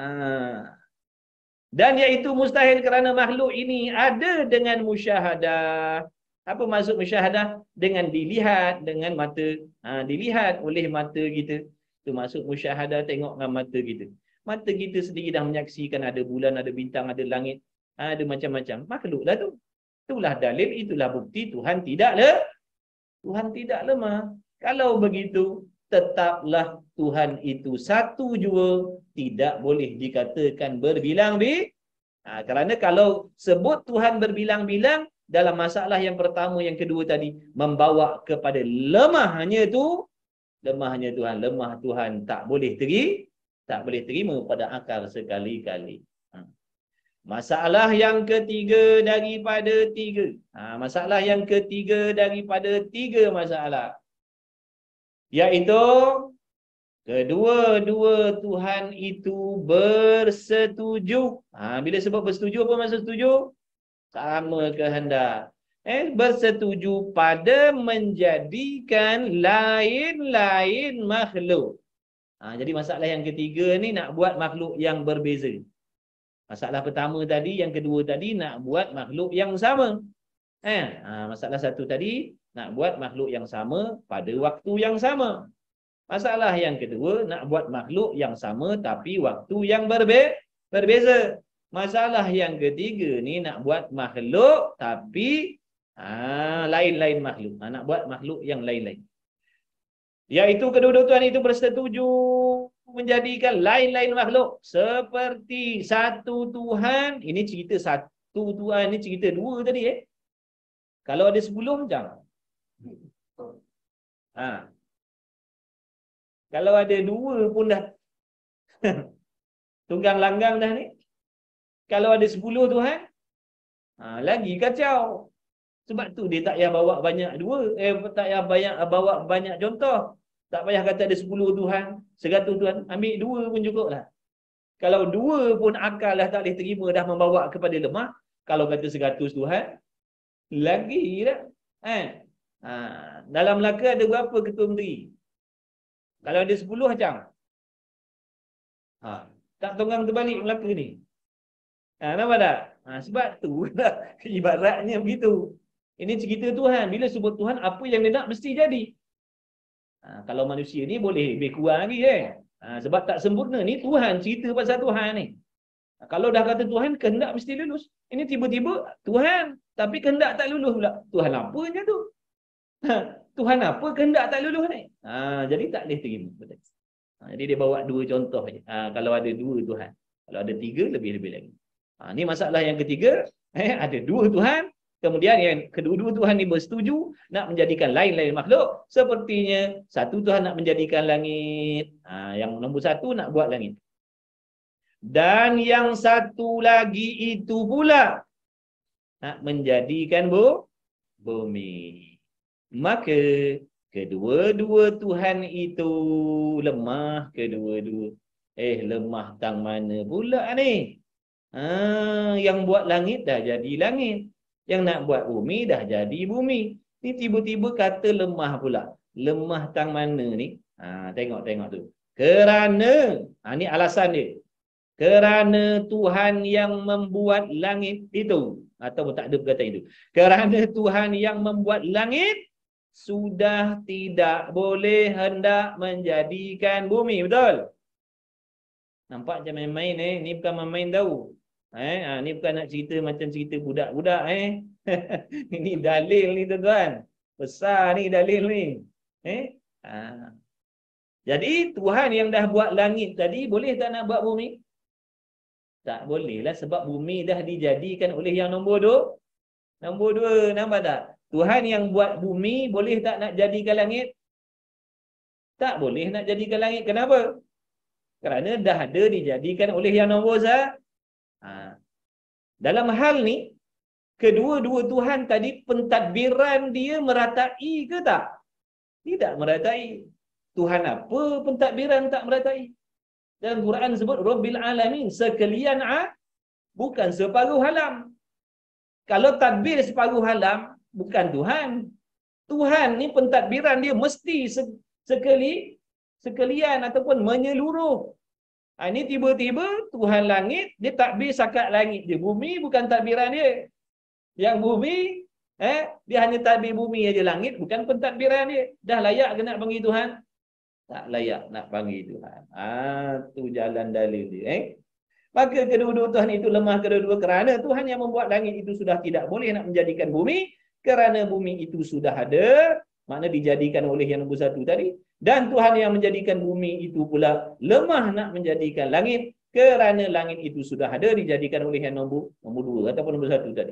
Dan iaitu mustahil kerana makhluk ini ada dengan musyahadah. Apa maksud musyahadah? Dengan dilihat dengan mata. Dilihat oleh mata kita. Itu maksud musyahadah, tengok dengan mata kita. Mata kita sendiri dah menyaksikan ada bulan, ada bintang, ada langit. Ada macam-macam. Makhluklah tu. Itulah dalil, itulah bukti Tuhan tidak lemah. Kalau begitu, tetaplah Tuhan itu satu jua, tidak boleh dikatakan berbilang-bilang. Kerana kalau sebut Tuhan berbilang-bilang, dalam masalah yang pertama, yang kedua tadi, membawa kepada lemahnya Tuhan. Lemah Tuhan tak boleh terima pada akal sekali-kali. Masalah yang ketiga daripada tiga. Masalah yang ketiga daripada tiga masalah, iaitu kedua-dua Tuhan itu bersetuju. Bila sebut bersetuju, apa maksud setuju? Sama kehendak. Bersetuju pada menjadikan lain-lain makhluk. Jadi masalah yang ketiga ni nak buat makhluk yang berbeza. Masalah pertama tadi, yang kedua tadi nak buat makhluk yang sama. Masalah satu tadi nak buat makhluk yang sama pada waktu yang sama. Masalah yang kedua nak buat makhluk yang sama tapi waktu yang berbeza. Masalah yang ketiga ni nak buat makhluk tapi lain-lain makhluk. Nak buat makhluk yang lain-lain. Iaitu kedua-dua Tuhan itu bersetuju menjadikan lain-lain makhluk seperti satu Tuhan. Ini cerita satu Tuhan, ini cerita dua tadi. Kalau ada 10 jangan. Kalau ada 2 pun dah tunggang langgang dah ni. Kalau ada 10 Tuhan, lagi kacau. Sebab tu dia tak payah bawa banyak tak payah bawa banyak contoh. Tak payah kata ada 10 Tuhan, 100 Tuhan, ambil 2 pun cukup lah. Kalau 2 pun akal dah tak boleh terima, dah membawa kepada lemah. Kalau kata 100 Tuhan, lagi dah. Dalam Melaka ada berapa ketua menteri? Kalau ada 10 macam tak tonggang terbalik Melaka ni. Nampak tak? Sebab tu lah ibaratnya begitu. Ini cerita Tuhan. Bila sebut Tuhan, apa yang dia nak mesti jadi. Kalau manusia ni boleh lebih kurang lagi sebab tak sempurna. Ni Tuhan, cerita pasal Tuhan ni. Kalau dah kata Tuhan, kehendak mesti lulus. Ini tiba-tiba Tuhan, tapi kehendak tak lulus pula. Tuhan apa je tu? Tuhan apa kehendak tak lulus ni? Jadi tak boleh terima. Jadi dia bawa 2 contoh je. Kalau ada 2 Tuhan. Kalau ada 3, lebih-lebih lagi. Ni masalah yang ketiga. Ada 2 Tuhan. Kemudian yang kedua-dua Tuhan ni bersetuju nak menjadikan lain-lain makhluk. Sepertinya satu Tuhan nak menjadikan langit. Yang nombor 1 nak buat langit. Dan yang satu lagi itu pula nak menjadikan bumi. Maka kedua-dua Tuhan itu lemah kedua-dua. Lemah tang mana pula ni? Yang buat langit dah jadi langit. Yang nak buat bumi dah jadi bumi. Ni tiba-tiba kata lemah pula. Lemah tang mana ni? Tengok tu. Kerana, ni alasan dia. Kerana Tuhan yang membuat langit itu. Atau tak ada perkataan itu. Kerana Tuhan yang membuat langit sudah tidak boleh hendak menjadikan bumi. Betul? Nampak macam main-main Ni bukan main-main tahu. Ni bukan nak cerita macam cerita budak-budak Ini dalil ni tuan-tuan. Besar ni dalil ni. Jadi Tuhan yang dah buat langit tadi boleh tak nak buat bumi? Tak boleh lah, sebab bumi dah dijadikan oleh yang nombor 2. Nombor 2, nampak tak? Tuhan yang buat bumi boleh tak nak jadikan langit? Tak boleh nak jadikan langit. Kenapa? Kerana dah ada dijadikan oleh yang nombor 1. Dalam hal ni, kedua-dua Tuhan tadi pentadbiran dia meratai ke tak? Tidak meratai. Tuhan apa pentadbiran tak meratai? Dalam Quran sebut Rabbil Alamin, sekalian bukan separuh alam. Kalau tadbir separuh alam, bukan Tuhan. Tuhan ni pentadbiran dia mesti sekalian ataupun menyeluruh. Ini tiba-tiba Tuhan langit, dia takbir sakat langit je. Bumi bukan takbiran dia. Yang bumi, dia hanya takbir bumi aja, langit bukan pentadbiran dia. Dah layak ke nak panggil Tuhan? Tak layak nak panggil Tuhan. Tu jalan dalil dia. Maka kedua-dua Tuhan itu lemah kedua-dua kerana Tuhan yang membuat langit itu sudah tidak boleh nak menjadikan bumi. Kerana bumi itu sudah ada makna dijadikan oleh yang nombor satu tadi. Dan Tuhan yang menjadikan bumi itu pula lemah nak menjadikan langit, kerana langit itu sudah ada dijadikan oleh yang nombor dua ataupun nombor satu tadi.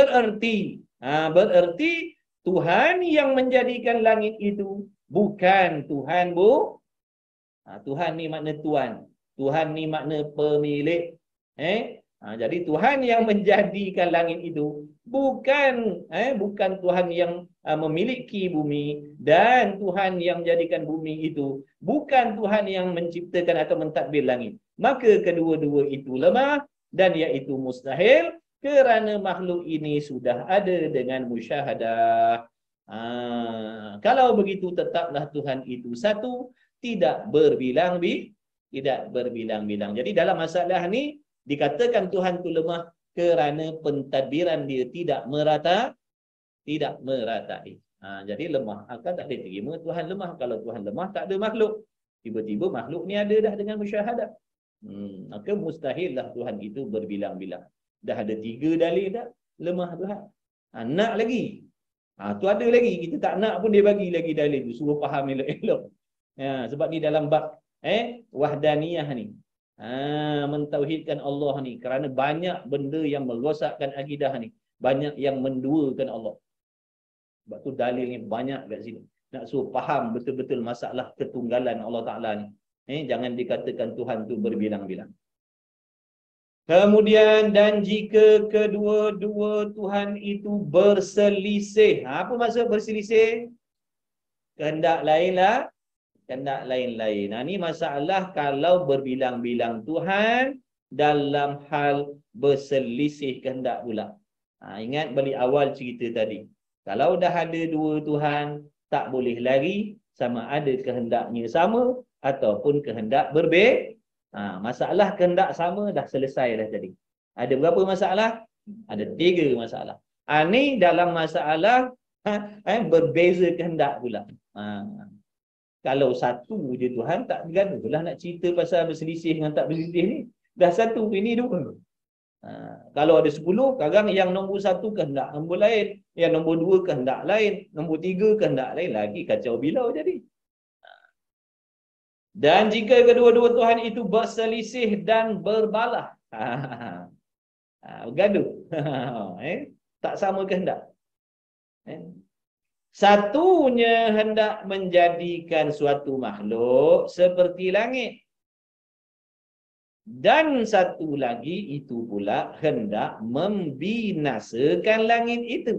Bererti Tuhan yang menjadikan langit itu bukan Tuhan Tuhan ni makna tuan. Tuhan ni makna pemilik. Jadi Tuhan yang menjadikan langit itu bukan Tuhan yang memiliki bumi, dan Tuhan yang menjadikan bumi itu bukan Tuhan yang menciptakan atau mentadbir langit. Maka kedua-dua itu lemah dan iaitu mustahil, kerana makhluk ini sudah ada dengan musyahadah. Kalau begitu tetaplah Tuhan itu satu, tidak berbilang-bilang. Jadi dalam masalah ni dikatakan Tuhan itu lemah kerana pentadbiran dia tidak meratai. Jadi lemah akan tak boleh terima Tuhan lemah. Kalau Tuhan lemah tak ada makhluk. Tiba-tiba makhluk ni ada dah dengan musyahadah. Maka mustahillah Tuhan itu berbilang-bilang. Dah ada 3 dalil dah lemah Tuhan. Nak lagi. Tu ada lagi. Kita tak nak pun dia bagi lagi dalil tu. Suruh faham elok-elok. Sebab ni dalam bab wahdaniyah ni. Mentauhidkan Allah ni. Kerana banyak benda yang merosakkan akidah ni. Banyak yang menduakan Allah. Sebab tu dalilnya banyak kat sini. Nak suruh faham betul-betul masalah ketunggalan Allah Ta'ala ni. Jangan dikatakan Tuhan tu berbilang-bilang. Kemudian, dan jika kedua-dua Tuhan itu berselisih. Apa maksud berselisih? Kehendak lainlah. Kehendak lain-lain. Ini masalah kalau berbilang-bilang Tuhan dalam hal berselisih kehendak pula. Ingat balik awal cerita tadi. Kalau dah ada 2 Tuhan, tak boleh lari sama ada kehendaknya sama ataupun kehendak berbeza. Masalah kehendak sama dah selesai dah tadi. Ada berapa masalah? Ada 3 masalah. Ini dalam masalah berbeza kehendak pula. Kalau satu je Tuhan, tak bergaduh lah nak cerita pasal berselisih dengan tak berselisih ni. Dah satu, ini 2. Kalau ada 10, kadang yang nombor 1 kehendak nombor lain, yang nombor 2 kehendak lain, nombor 3 kehendak lain, lagi kacau bilau jadi. Dan jika kedua-dua Tuhan itu berselisih dan berbalah, bergaduh, tak sama kehendak. Satunya hendak menjadikan suatu makhluk seperti langit, dan satu lagi itu pula hendak membinasakan langit itu.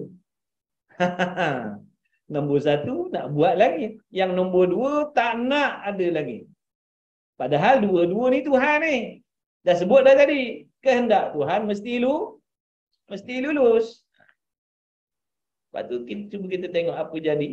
Nombor 1 nak buat langit, yang nombor 2 tak nak ada langit. Padahal dua-dua ni Tuhan ni. Dah sebut dah tadi, kehendak Tuhan mesti lulus. Lepas tu cuba kita tengok apa jadi.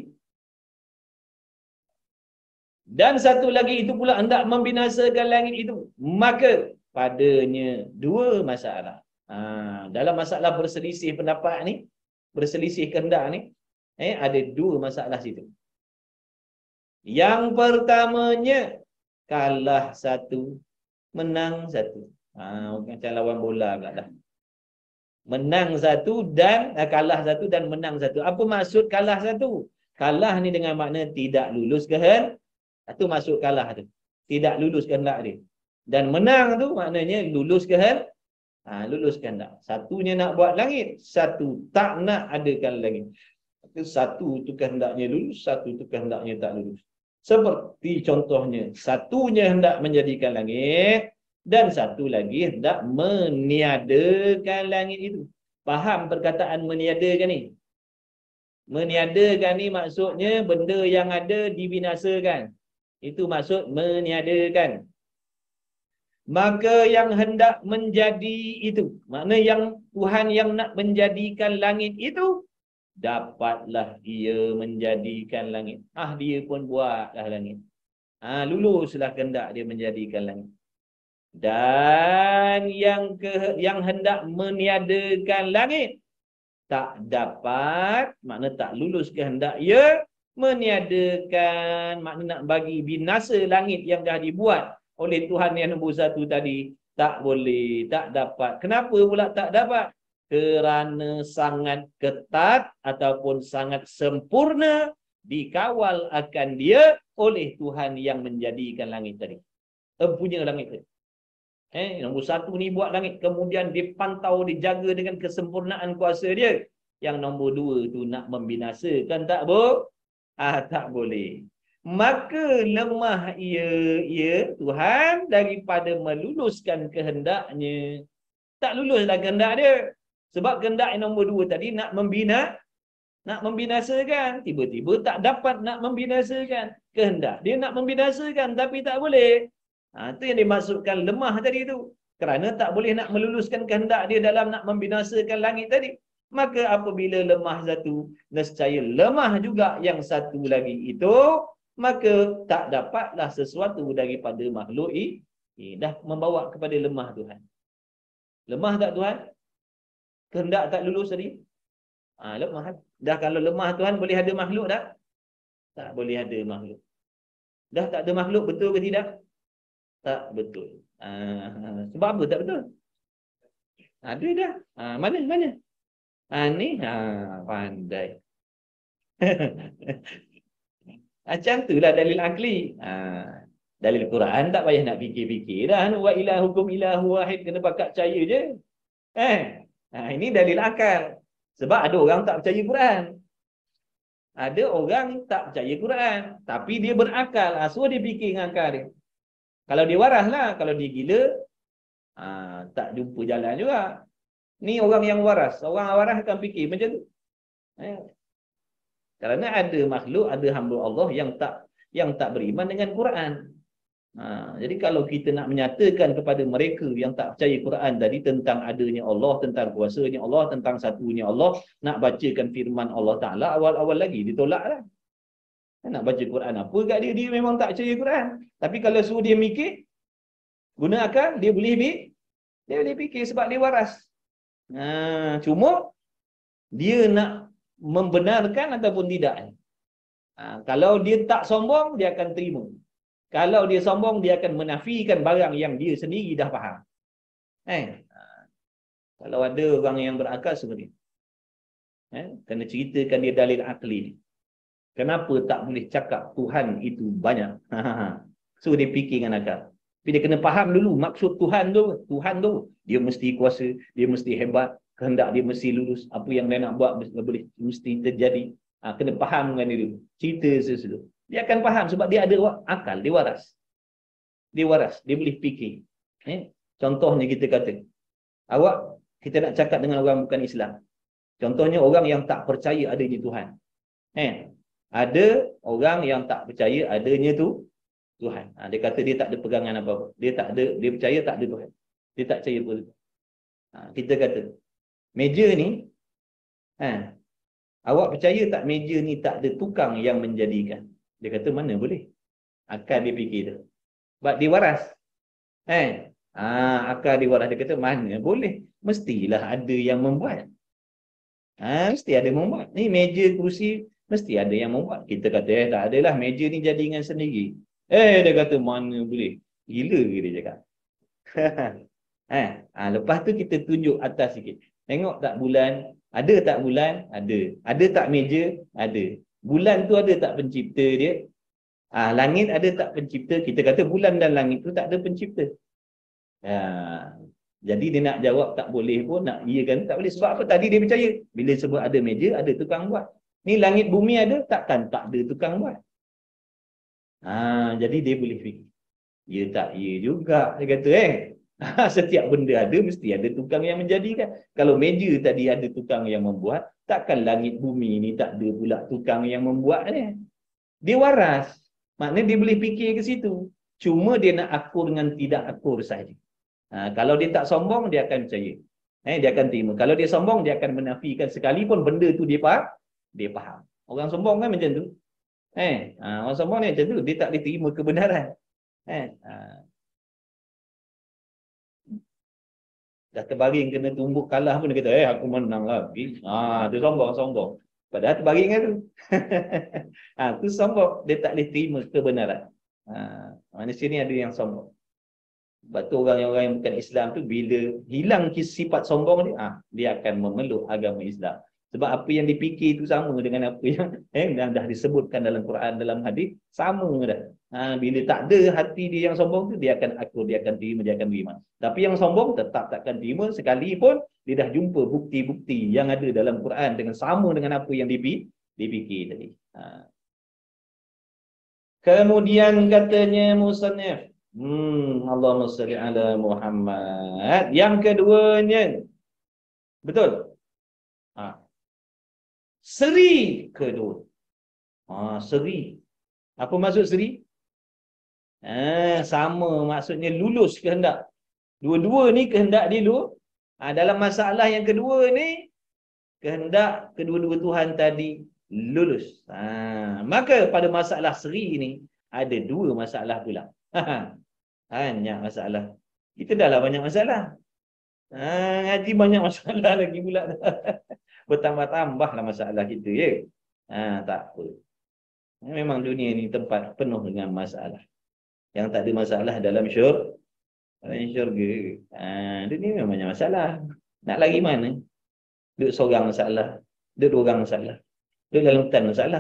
Dan satu lagi itu pula hendak membinasakan langit itu. Maka padanya 2 masalah. Dalam masalah berselisih pendapat ni, berselisih kehendak ni, ada 2 masalah situ. Yang pertamanya, kalah 1, menang 1. Macam lawan bola pula dah. Menang 1 dan kalah 1 dan menang 1. Apa maksud kalah 1? Kalah ni dengan makna tidak lulus kehendak. Itu maksud kalah tu. Tidak lulus kehendak dia. Dan menang tu maknanya lulus kehendak. Lulus kehendak. Satunya nak buat langit, 1 tak nak adakan langit. 1 tu kehendaknya lulus, 1 tu kehendaknya tak lulus. Seperti contohnya, satunya hendak menjadikan langit dan satu lagi hendak meniadakan langit itu. Faham perkataan meniadakan ni? Meniadakan ni maksudnya benda yang ada dibinasakan. Itu maksud meniadakan. Maka yang hendak menjadi itu, makna yang Tuhan yang nak menjadikan langit itu, dapatlah dia menjadikan langit. Dia pun buatlah langit. Luluslah kehendak dia menjadikan langit. Dan yang hendak meniadakan langit tak dapat, makna tak lulus kehendak ia meniadakan, makna nak bagi binasa langit yang dah dibuat oleh Tuhan yang nombor 1 tadi. Tak boleh, tak dapat. Kenapa pula tak dapat? Kerana sangat ketat ataupun sangat sempurna dikawal akan dia oleh Tuhan yang menjadikan langit tadi. Punya langit tadi. Nombor satu ni buat langit, kemudian dipantau, dijaga dengan kesempurnaan kuasa dia. Yang nombor dua tu nak membinasakan, tak tak boleh. Maka lemah ia Tuhan daripada meluluskan kehendaknya. Tak luluslah kehendak dia. Sebab kehendak yang nombor dua tadi nak membinasakan. Tiba-tiba tak dapat nak membinasakan. Kehendak dia nak membinasakan tapi tak boleh. Itu yang dimaksudkan lemah tadi tu. Kerana tak boleh nak meluluskan kehendak dia dalam nak membinasakan langit tadi. Maka apabila lemah satu, nescaya lemah juga yang satu lagi itu, maka tak dapatlah sesuatu daripada makhluk ini. Dah membawa kepada lemah Tuhan. Lemah tak Tuhan? Kehendak tak lulus tadi? Lemah. Dah kalau lemah Tuhan boleh ada makhluk tak? Tak boleh ada makhluk. Dah tak ada makhluk, betul ke tidak? Tak betul. Sebab apa tak betul? Ada dah. Mana? Ni pandai. Macam itulah dalil akli. Dalil Quran tak payah nak fikir-fikir dah. Wa ilahukum ilahu wahid, kena pakat percaya je. Ini dalil akal. Sebab ada orang tak percaya Quran. Ada orang tak percaya Quran, tapi dia berakal. So dia fikir dengan akal dia. Kalau dia waras lah, kalau dia gila, tak jumpa jalan juga. Ni orang yang waras. Orang waras akan fikir macam tu. Kerana ada makhluk, ada hamba Allah yang tak beriman dengan Quran. Jadi kalau kita nak menyatakan kepada mereka yang tak percaya Quran tadi tentang adanya Allah, tentang kuasanya Allah, tentang satunya Allah, nak bacakan firman Allah Ta'ala, awal-awal lagi ditolak lah. Nak baca Quran apa kat dia? Dia memang tak percaya Quran. Tapi kalau suruh dia mikir, guna akal, dia boleh fikir sebab dia waras. Cuma dia nak membenarkan ataupun tidak. Kalau dia tak sombong, dia akan terima. Kalau dia sombong, dia akan menafikan barang yang dia sendiri dah faham. Kalau ada orang yang berakal seperti kena ceritakan dia dalil akli. Kenapa tak boleh cakap Tuhan itu banyak? So dia fikir dengan akal. Tapi dia kena faham dulu maksud Tuhan tu. Tuhan tu, dia mesti kuasa, dia mesti hebat, kehendak dia mesti lurus. Apa yang dia nak buat mesti terjadi. Kena faham dengan dia dulu. Cerita sesuatu. Dia akan faham sebab dia ada akal, dia waras. Dia waras, dia boleh fikir. Contohnya kita kata, kita nak cakap dengan orang bukan Islam. Contohnya orang yang tak percaya adanya Tuhan. Ada orang yang tak percaya adanya Tuhan. Dia kata dia tak ada pegangan apa-apa. Dia percaya tak ada Tuhan. Dia tak percaya apa. Kita kata, meja ni, awak percaya tak meja ni tak ada tukang yang menjadikan? Dia kata mana boleh. Akal dia fikir tu. Sebab dia waras. Akal dia waras. Dia kata mana boleh. Mestilah ada yang membuat. Mesti ada yang membuat. Ni meja, kerusi, mesti ada yang membuat. Kita kata tak adalah, meja ni jadi dengan sendiri. Dia kata mana boleh. Gila ke dia cakap. Lepas tu kita tunjuk atas sikit. Tengok tak bulan? Ada tak bulan? Ada. Ada tak meja? Ada. Bulan tu ada tak pencipta dia? Langit ada tak pencipta? Kita kata bulan dan langit tu tak ada pencipta. Jadi dia nak jawab tak boleh pun, nak iyakan tak boleh. Sebab apa? Tadi dia percaya. Bila sebut ada meja, ada tukang buat. Ni langit bumi ada, takkan tak ada tukang buat. Jadi dia boleh fikir. Ya tak, ya juga. Dia kata setiap benda ada, mesti ada tukang yang menjadikan. Kalau meja tadi ada tukang yang membuat, takkan langit bumi ni tak ada pula tukang yang membuat ni. Dia waras. Maknanya dia boleh fikir ke situ. Cuma dia nak akur dengan tidak akur saja. Kalau dia tak sombong, dia akan percaya. Dia akan terima. Kalau dia sombong, dia akan menafikan sekalipun benda tu dia faham. Orang sombong kan macam tu. Orang sombong ni macam tu. Dia tak boleh terima kebenaran. Dah terbaring kena tumbuk kalah pun dia kata, aku menang lagi. Tu sombong. Padahal terbaring kan tu. Tu sombong. Dia tak boleh terima kebenaran. Manusia ni ada yang sombong. Sebab tu orang-orang yang bukan Islam tu, bila hilang sifat sombong dia, dia akan memeluk agama Islam. Sebab apa yang dipikir itu sama dengan apa yang dah disebutkan dalam Quran, dalam hadis, sama dah. Bila tak ada hati dia yang sombong tu, dia akan akur, dia akan terima, dia akan beriman. Tapi yang sombong tetap takkan terima sekalipun dia dah jumpa bukti-bukti yang ada dalam Quran dengan sama dengan apa yang dipikir tadi. Kemudian katanya musannif, Allahumma salli ala Muhammad. Yang keduanya, betul? Seri kedua. Seri. Apa maksud seri? Sama, maksudnya lulus kehendak. Dua-dua ni kehendak dia dulu. Dalam masalah yang kedua ni, kehendak kedua-dua Tuhan tadi lulus. Maka pada masalah seri ni, ada dua masalah pula. Banyak masalah. Kita dah lah banyak masalah. Ngaji banyak masalah lagi pula. Bertambah-tambahlah masalah kita, ya. Tak apa. Memang dunia ni tempat penuh dengan masalah. Yang tak ada masalah dalam syurga. Dunia memang banyak masalah. Nak lari mana? Duduk seorang masalah. Duduk dua orang masalah. Duduk dalam hutan masalah.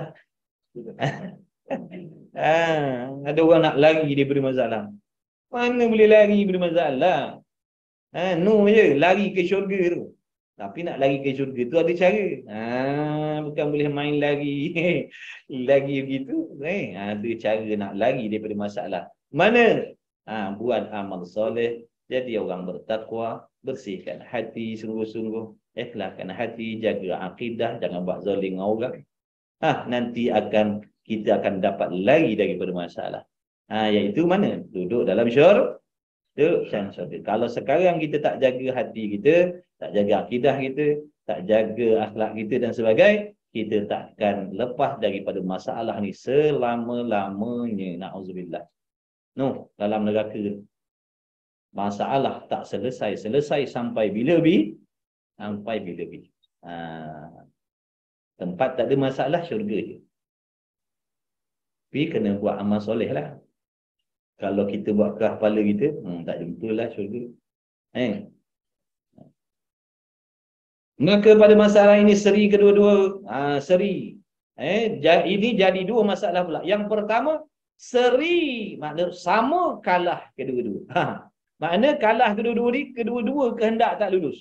Ada orang nak lari daripada masalah. Mana boleh lari daripada masalah? No je, lari ke syurga tu. Tapi nak lari ke syurga tu ada cara. Bukan boleh main lari. Lari begitu. Ada cara nak lari daripada masalah. Mana? Buat amal soleh. Jadi orang bertakwa. Bersihkan hati sungguh-sungguh. Ikhlaskan hati. Jaga akidah. Jangan buat zalim dengan orang. Nanti kita akan dapat lari daripada masalah. Iaitu mana? Duduk dalam syurga. Kalau sekarang kita tak jaga hati kita, tak jaga akidah kita, tak jaga akhlak kita dan sebagainya, kita takkan lepas daripada masalah ni selama-lamanya. Na'udzubillah. Dalam neraka masalah tak selesai sampai bila-bila. Sampai bila-bila. Tempat tak ada masalah, syurga je. Tapi kena buat amal soleh lah. Kalau kita buat ke kepala kita, tak jumpalah syurga. Maka pada masalah ini seri kedua-dua. Seri. Ini jadi dua masalah pula. Yang pertama, seri. Maknanya sama kalah kedua-dua. Maknanya kalah kedua-dua ni, kedua-dua kehendak tak lulus.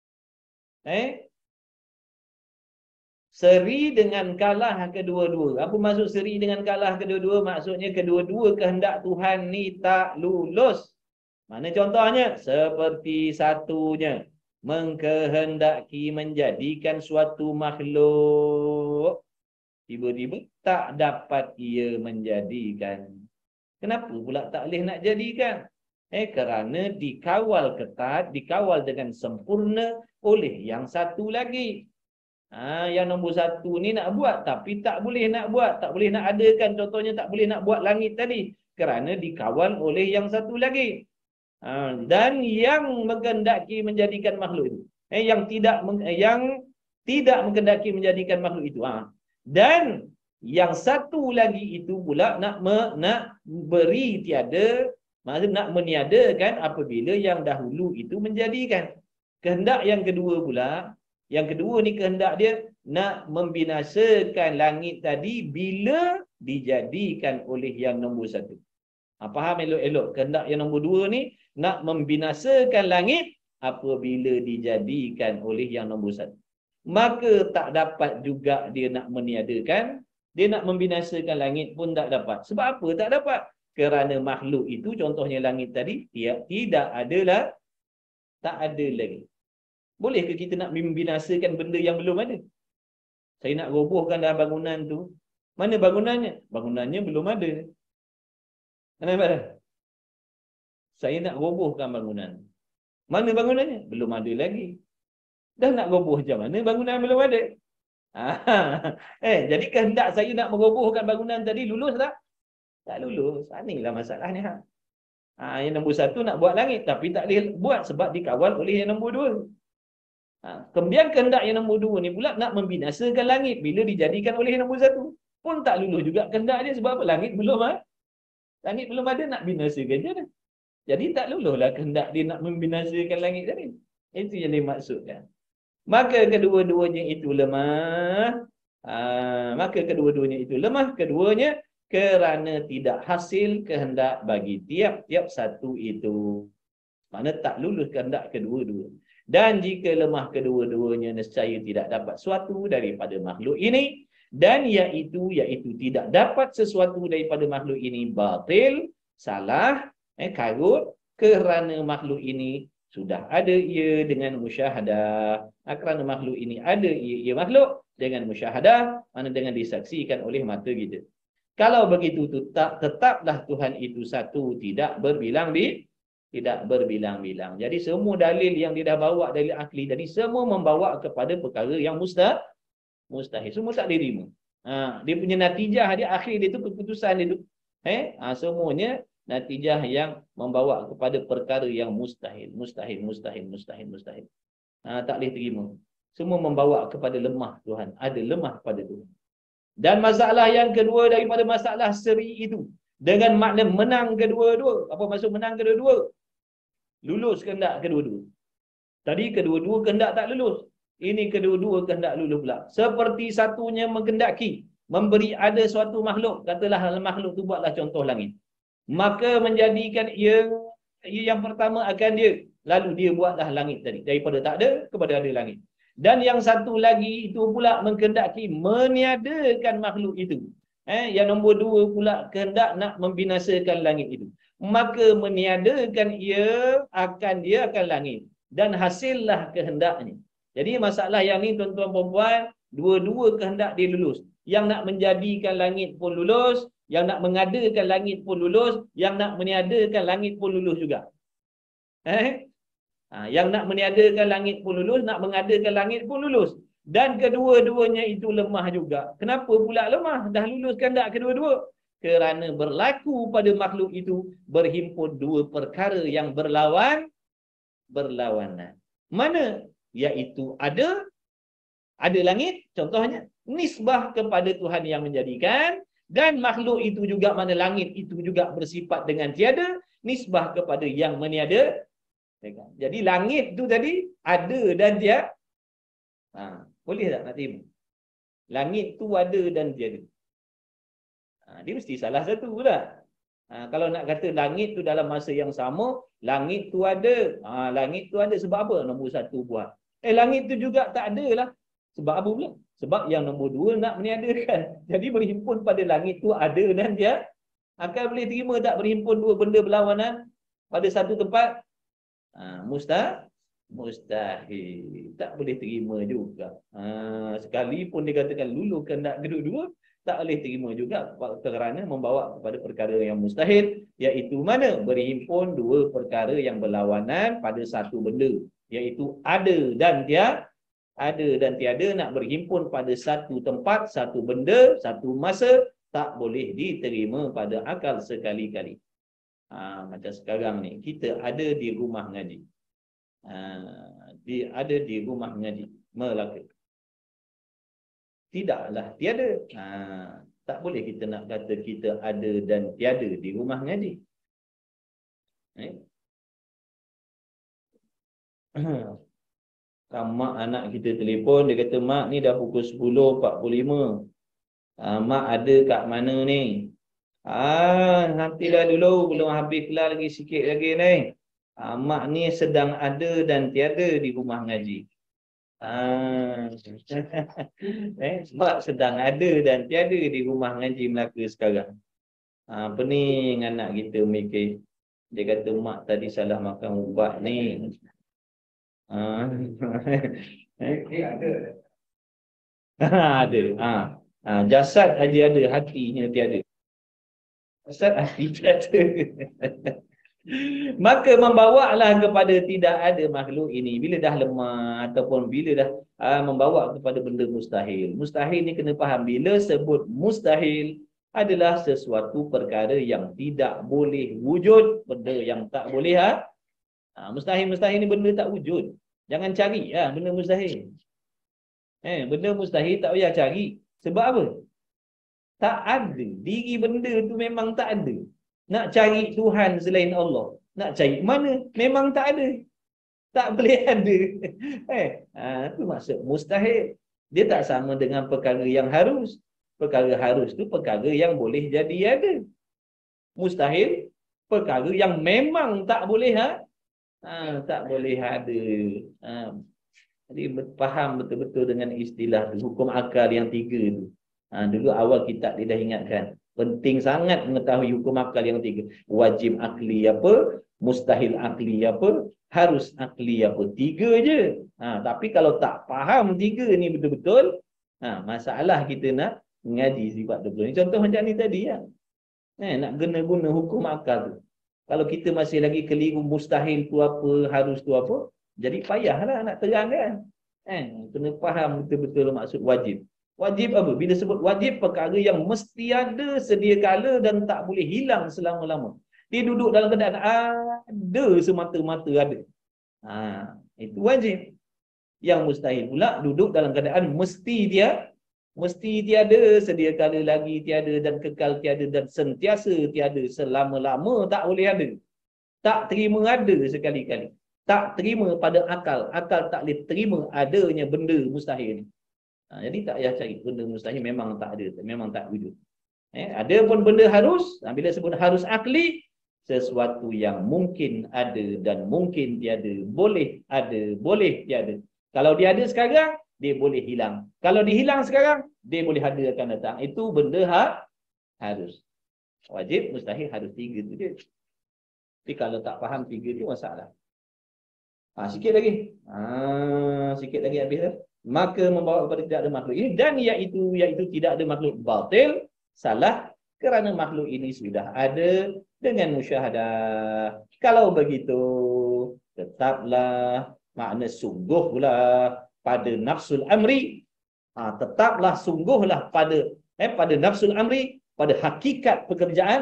Seri dengan kalah kedua-dua. Apa maksud seri dengan kalah kedua-dua? Maksudnya kedua-dua kehendak Tuhan ni tak lulus. Mana contohnya? Seperti satunya mengkehendaki menjadikan suatu makhluk. Tiba-tiba tak dapat ia menjadikan. Kenapa pula tak boleh nak jadikan? Kerana dikawal ketat, dikawal dengan sempurna oleh yang satu lagi. Yang nombor satu ni nak buat tapi tak boleh nak buat, tak boleh nak adakan. Contohnya tak boleh nak buat langit tadi kerana dikawal oleh yang satu lagi. Dan yang menghendaki menjadikan makhluk itu, yang tidak menghendaki menjadikan makhluk itu. Dan yang satu lagi itu pula nak beri tiada, maksud nak meniadakan apabila yang dahulu itu menjadikan. Kehendak yang kedua pula, yang kedua ni kehendak dia nak membinasakan langit tadi bila dijadikan oleh yang nombor satu. Faham elok-elok? Kehendak yang nombor dua ni nak membinasakan langit apabila dijadikan oleh yang nombor satu. Maka tak dapat juga dia nak meniadakan, dia nak membinasakan langit pun tak dapat. Sebab apa tak dapat? Kerana makhluk itu, contohnya langit tadi, tidak adalah, tak ada lagi. Bolehkah kita nak membinasakan benda yang belum ada? Saya nak robohkan dalam bangunan tu. Mana bangunannya? Bangunannya belum ada. Kenapa? Saya nak robohkan bangunan. Mana bangunannya? Belum ada lagi. Dah nak roboh macam mana? Bangunan belum ada. Jadi kehendak saya nak merobohkan bangunan tadi, lulus tak? Tak lulus. Inilah masalahnya. Yang nombor satu nak buat langit, tapi tak boleh buat sebab dikawal oleh yang nombor dua. Kemudian kehendak yang nombor dua ni pula nak membinasakan langit bila dijadikan oleh yang nombor satu. Pun tak lulus juga kehendak dia. Sebab apa? Langit belum ada. Langit belum ada, nak binasakan je. Jadi tak luluslah kehendak dia nak membinasakan langit tadi. Itu yang dimaksudkan. maka kedua-duanya itu lemah. Maka kedua-duanya itu lemah. Keduanya kerana tidak hasil kehendak bagi tiap-tiap satu itu. Mana tak lulus kehendak kedua-dua. Dan jika lemah kedua-duanya, nescaya tidak dapat sesuatu daripada makhluk ini. Dan iaitu tidak dapat sesuatu daripada makhluk ini batil, salah, karut, kerana makhluk ini sudah ada ia dengan musyahadah. Kerana makhluk ini ada ia makhluk dengan musyahadah, mana dengan disaksikan oleh mata kita. Kalau begitu tetaplah Tuhan itu satu, tidak berbilang-bilang. Jadi semua dalil yang dia dah bawa, dalil akli tadi, semua membawa kepada perkara yang mustahil. Semua tak diterima. Dia punya natijah, dia akhir dia tu, keputusan dia tu, semuanya natijah yang membawa kepada perkara yang mustahil. Tak boleh terima. Semua membawa kepada lemah Tuhan. Ada lemah pada Tuhan. Dan masalah yang kedua daripada masalah seri itu, dengan makna menang kedua-dua. Apa maksud menang kedua-dua? Lulus kehendak kedua-dua. Tadi kedua-dua kehendak tak lulus. Ini kedua-dua kehendak lulus pula. Seperti satunya menghendaki memberi ada suatu makhluk. Katalah makhluk tu buatlah contoh langit. Maka menjadikan ia yang pertama akan dia. Lalu dia buatlah langit tadi. Daripada tak ada kepada ada langit. Dan yang satu lagi itu pula menghendaki meniadakan makhluk itu. Yang nombor dua pula kehendak nak membinasakan langit itu. Maka meniadakan dia akan langit. Dan hasillah kehendaknya. Jadi masalah yang ni tuan-tuan perempuan, dua-dua kehendak dia lulus. Yang nak menjadikan langit pun lulus. Yang nak mengadakan langit pun lulus. Yang nak meniadakan langit pun lulus juga. Yang nak meniadakan langit pun lulus, nak mengadakan langit pun lulus. Dan kedua-duanya itu lemah juga. Kenapa pula lemah? Dah lulus kehendak kedua-dua. Kerana berlaku pada makhluk itu berhimpun dua perkara yang berlawanan. Mana? Iaitu ada langit, contohnya nisbah kepada Tuhan yang menjadikan, dan makhluk itu juga, mana langit itu juga bersifat dengan tiada, nisbah kepada yang meniada. Jadi langit tu tadi ada dan tiada. Boleh tak nak terima? Langit tu ada dan tiada. Dia mesti salah satu pula. Kalau nak kata langit tu dalam masa yang sama, langit tu ada. Langit tu ada sebab apa? Nombor satu buat. Langit tu juga tak ada lah. Sebab apa pula? Sebab yang nombor dua nak meniadakan. Jadi berhimpun pada langit tu ada dan tiada. Akan boleh terima tak berhimpun dua benda berlawanan pada satu tempat? Mustahil. Tak boleh terima juga. Sekalipun dikatakan lulu kehendak kedua-dua, tak boleh terima juga kerana membawa kepada perkara yang mustahil, iaitu mana? Berhimpun dua perkara yang berlawanan pada satu benda, iaitu ada dan tiada, nak berhimpun pada satu tempat, satu benda, satu masa, tak boleh diterima pada akal sekali-kali. Macam sekarang ni, kita ada di rumah ngaji. Ada di rumah ngaji Melaka. Tidaklah tiada. Tak boleh kita nak kata kita ada dan tiada di rumah ngaji. Mak anak kita telefon, dia kata, "Mak, ni dah pukul 10.45. Mak ada kat mana ni?" Nantilah dulu, belum habis kelar lagi, sikit lagi ni. Mak ni sedang ada dan tiada di rumah ngaji. Mak sedang ada dan tiada di rumah ngaji Melaka sekarang. Pening anak kita mikir. Dia kata, "Mak tadi salah makan ubat ni." Ada. Jasad aja ada, hatinya tiada. Jasad hati tiada. Maka membawalah kepada tidak ada makhluk ini bila dah lemah ataupun bila dah membawa kepada benda mustahil. Mustahil ni kena faham, bila sebut mustahil adalah sesuatu perkara yang tidak boleh wujud, benda yang tak boleh mustahil ni benda tak wujud. Jangan cari benda mustahil. Benda mustahil tak payah cari. Sebab apa? Tak ada. Diri benda tu memang tak ada. Nak cari Tuhan selain Allah, nak cari mana? Memang tak ada. Tak boleh ada. Itu maksud mustahil. Dia tak sama dengan perkara yang harus. Perkara harus tu perkara yang boleh jadi ada. Mustahil perkara yang memang tak boleh tak boleh ada. Jadi faham betul-betul dengan istilah tu, hukum akal yang 3 tu. Dulu awal kitab dia dah ingatkan. Penting sangat mengetahui hukum akal yang 3. Wajib akli apa, mustahil akli apa, harus akli apa. 3 je. Tapi kalau tak faham 3 ni betul-betul, masalah kita nak mengaji sifat 20 ni. Contoh macam ni tadi ya. Nak guna hukum akal tu. Kalau kita masih lagi keliru mustahil tu apa, harus tu apa, jadi payahlah nak terangkan. Kena faham betul-betul maksud wajib. Wajib apa? Bila sebut wajib, perkara yang mesti ada sedia kala dan tak boleh hilang selama-lama. Dia duduk dalam keadaan ada semata-mata ada. Itu wajib. Yang mustahil pula duduk dalam keadaan mesti tiada, sedia kala lagi tiada dan kekal tiada dan sentiasa tiada, selama-lama tak boleh ada. Tak terima ada sekali-kali. Tak terima pada akal. Akal tak boleh terima adanya benda mustahil ni. Jadi tak payah cari benda mustahil, memang tak ada, memang tak wujud. Ada pun benda harus, bila sebut harus akli, sesuatu yang mungkin ada dan mungkin tiada, boleh ada, boleh tiada. Kalau dia ada sekarang, dia boleh hilang. Kalau dia hilang sekarang, dia boleh ada akan datang. Itu benda harus. Wajib, mustahil, harus 3 tu je. Tapi kalau tak faham 3 tu masalah. Sikit lagi. Sikit lagi habis dah. Maka membawa kepada tidak ada makhluk ini, dan iaitu tidak ada makhluk batil, salah, kerana makhluk ini sudah ada dengan musyahadah. Kalau begitu, tetaplah, makna sungguhlah pada nafsul amri, tetaplah sungguhlah pada nafsul amri, pada hakikat pekerjaan,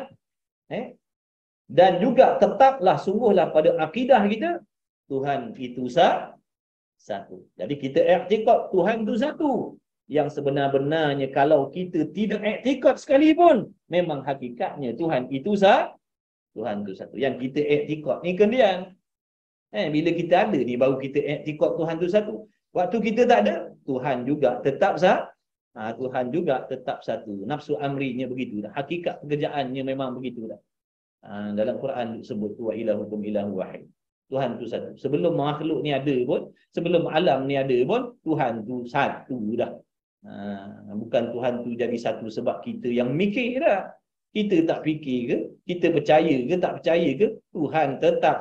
dan juga tetaplah sungguhlah pada akidah kita, Tuhan itu satu. Jadi kita i'tikad Tuhan itu satu. Yang sebenar-benarnya kalau kita tidak i'tikad sekalipun, memang hakikatnya Tuhan itu satu. Yang kita i'tikad ni kemudian, bila kita ada ni baru kita i'tikad Tuhan itu satu. Waktu kita tak ada, Tuhan juga tetap Tuhan juga tetap satu. Nafsu amrinya begitu dah. Hakikat pekerjaannya memang begitu dah. Dalam Quran disebut wa ilahukum ilahu wahid. Tuhan tu satu. Sebelum makhluk ni ada pun, sebelum alam ni ada pun, Tuhan tu satu dah. Bukan Tuhan tu jadi satu sebab kita yang mikir dah. Kita tak fikir ke, kita percaya ke, tak percaya ke, Tuhan tetap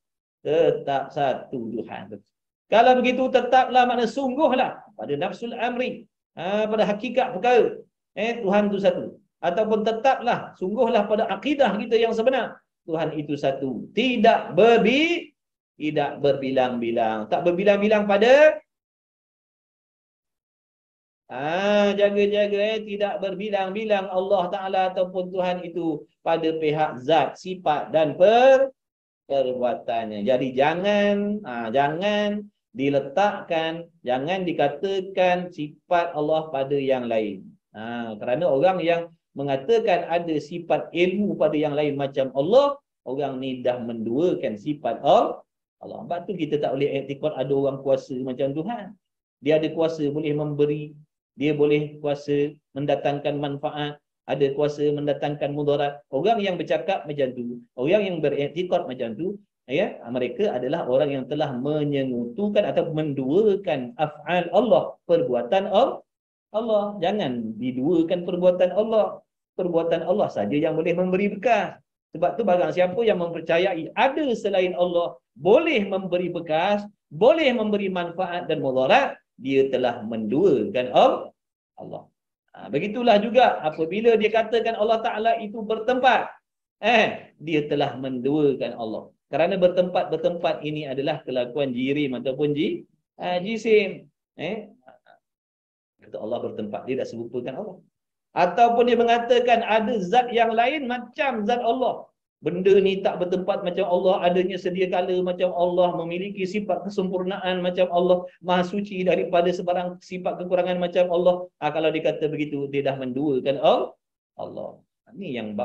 satu Tuhan. Kalau begitu tetaplah, makna sungguhlah pada nafsul amri, pada hakikat perkara, Tuhan tu satu. Ataupun tetaplah, sungguhlah pada akidah kita yang sebenar, Tuhan itu satu. Tidak berbilang-bilang. Tak berbilang-bilang pada jaga-jaga, tidak berbilang-bilang Allah Ta'ala ataupun Tuhan itu pada pihak zat, sifat dan perbuatannya. Jadi jangan diletakkan, jangan dikatakan sifat Allah pada yang lain. Kerana orang yang mengatakan ada sifat ilmu pada yang lain macam Allah, orang ni dah menduakan sifat Allah. Sebab tu kita tak boleh i'tikad ada orang kuasa macam Tuhan. Dia ada kuasa boleh memberi, dia boleh kuasa mendatangkan manfaat, ada kuasa mendatangkan mudarat. Orang yang bercakap macam tu, orang yang beriktikad macam tu, mereka adalah orang yang telah menyengutukan atau menduakan af'al Allah, perbuatan Allah. Jangan diduakan perbuatan Allah. Perbuatan Allah saja yang boleh memberi bekas. Sebab tu barang siapa yang mempercayai ada selain Allah boleh memberi bekas, boleh memberi manfaat dan mudarat, dia telah menduakan Allah. Begitulah juga apabila dia katakan Allah Ta'ala itu bertempat, dia telah menduakan Allah. Kerana bertempat ini adalah kelakuan jirim ataupun jisim. Kata Allah bertempat, dia tak serupakan Allah. Ataupun dia mengatakan ada zat yang lain macam zat Allah. Benda ni tak bertempat macam Allah, adanya sedia kala macam Allah, memiliki sifat kesempurnaan macam Allah, maha suci daripada sebarang sifat kekurangan macam Allah. Kalau dia kata begitu, dia dah menduakan Allah. Ini yang bab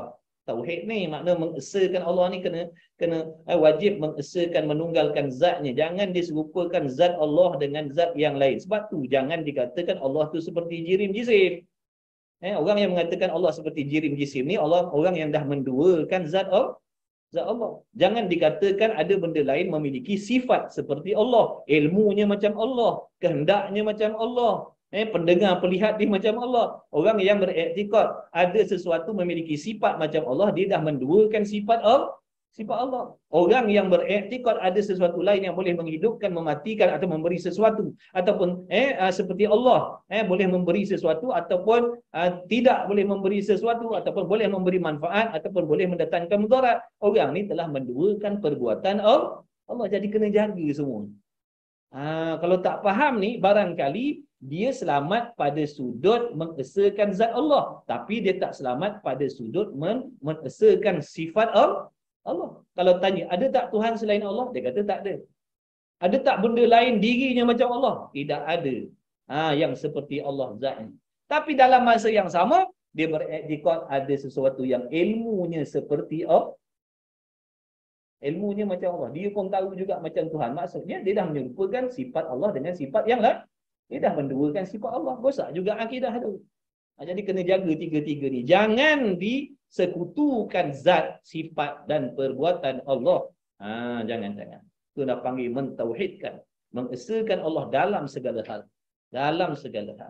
Tauhid ni makna mengesakan Allah ni kena wajib mengesakan, menunggalkan zatnya. Jangan diserupakan zat Allah dengan zat yang lain. Sebab tu jangan dikatakan Allah tu seperti jirim jisim. Orang yang mengatakan Allah seperti jirim jisim ni orang yang dah menduakan zat Allah. Jangan dikatakan ada benda lain memiliki sifat seperti Allah. Ilmunya macam Allah, kehendaknya macam Allah. Pendengar, pelihat dia macam Allah. Orang yang beriktikad ada sesuatu memiliki sifat macam Allah, dia dah menduakan sifat Allah. Orang yang beriktikad ada sesuatu lain yang boleh menghidupkan, mematikan atau memberi sesuatu, ataupun seperti Allah boleh memberi sesuatu ataupun tidak boleh memberi sesuatu, ataupun boleh memberi manfaat ataupun boleh mendatangkan mudarat. Orang ni telah menduakan perbuatan Allah. Jadi kena jaga semua. Kalau tak faham ni, barangkali dia selamat pada sudut mengesakan zat Allah, tapi dia tak selamat pada sudut mengesakan sifat Allah. Kalau tanya, ada tak Tuhan selain Allah? Dia kata tak ada. Ada tak benda lain dirinya macam Allah? Tidak ada. Yang seperti Allah zatnya. Tapi dalam masa yang sama, dia beriktikad ada sesuatu yang ilmunya seperti Allah. Ilmunya macam Allah. Dia pun tahu juga macam Tuhan. Maksudnya dia dah menyerupakan sifat Allah dengan sifat yang lain. Dia dah menduakan sifat Allah. Rosak juga akidah tu. Jadi kena jaga tiga-tiga ni. Jangan disekutukan zat, sifat dan perbuatan Allah. Jangan. Itu nak panggil mentauhidkan. Mengesakan Allah dalam segala hal. Dalam segala hal.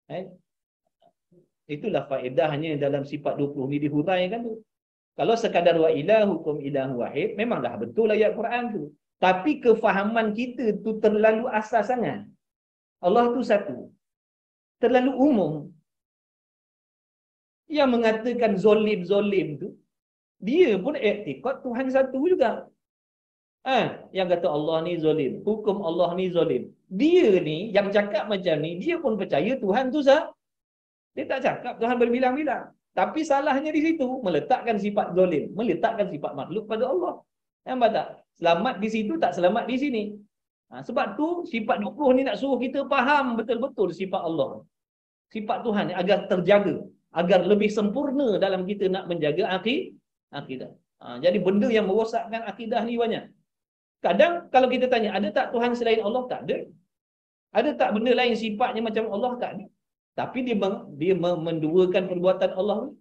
Itulah faedahnya dalam sifat 20 ni dihuraikan tu. Kalau sekadar wa ilahukum ilahu wahid, memanglah betul ayat Quran tu. Tapi kefahaman kita tu terlalu asas sangat. Allah tu satu. Terlalu umum. Yang mengatakan zolim tu, dia pun iktikad Tuhan satu juga. Yang kata Allah ni zolim, hukum Allah ni zolim. Dia ni yang cakap macam ni, dia pun percaya Tuhan tu sah. Dia tak cakap Tuhan berbilang-bilang. Tapi salahnya di situ, meletakkan sifat zolim, meletakkan sifat makhluk pada Allah. Nampak tak? Selamat di situ, tak selamat di sini. Sebab tu sifat 20 ni nak suruh kita faham betul-betul sifat Allah, sifat Tuhan ni, agar terjaga, agar lebih sempurna dalam kita nak menjaga akidah. Jadi benda yang merosakkan akidah ni banyak. Kadang kalau kita tanya, ada tak Tuhan selain Allah? Tak ada. Ada tak benda lain sifatnya macam Allah? Tak ada. Tapi dia menduakan perbuatan Allah ni.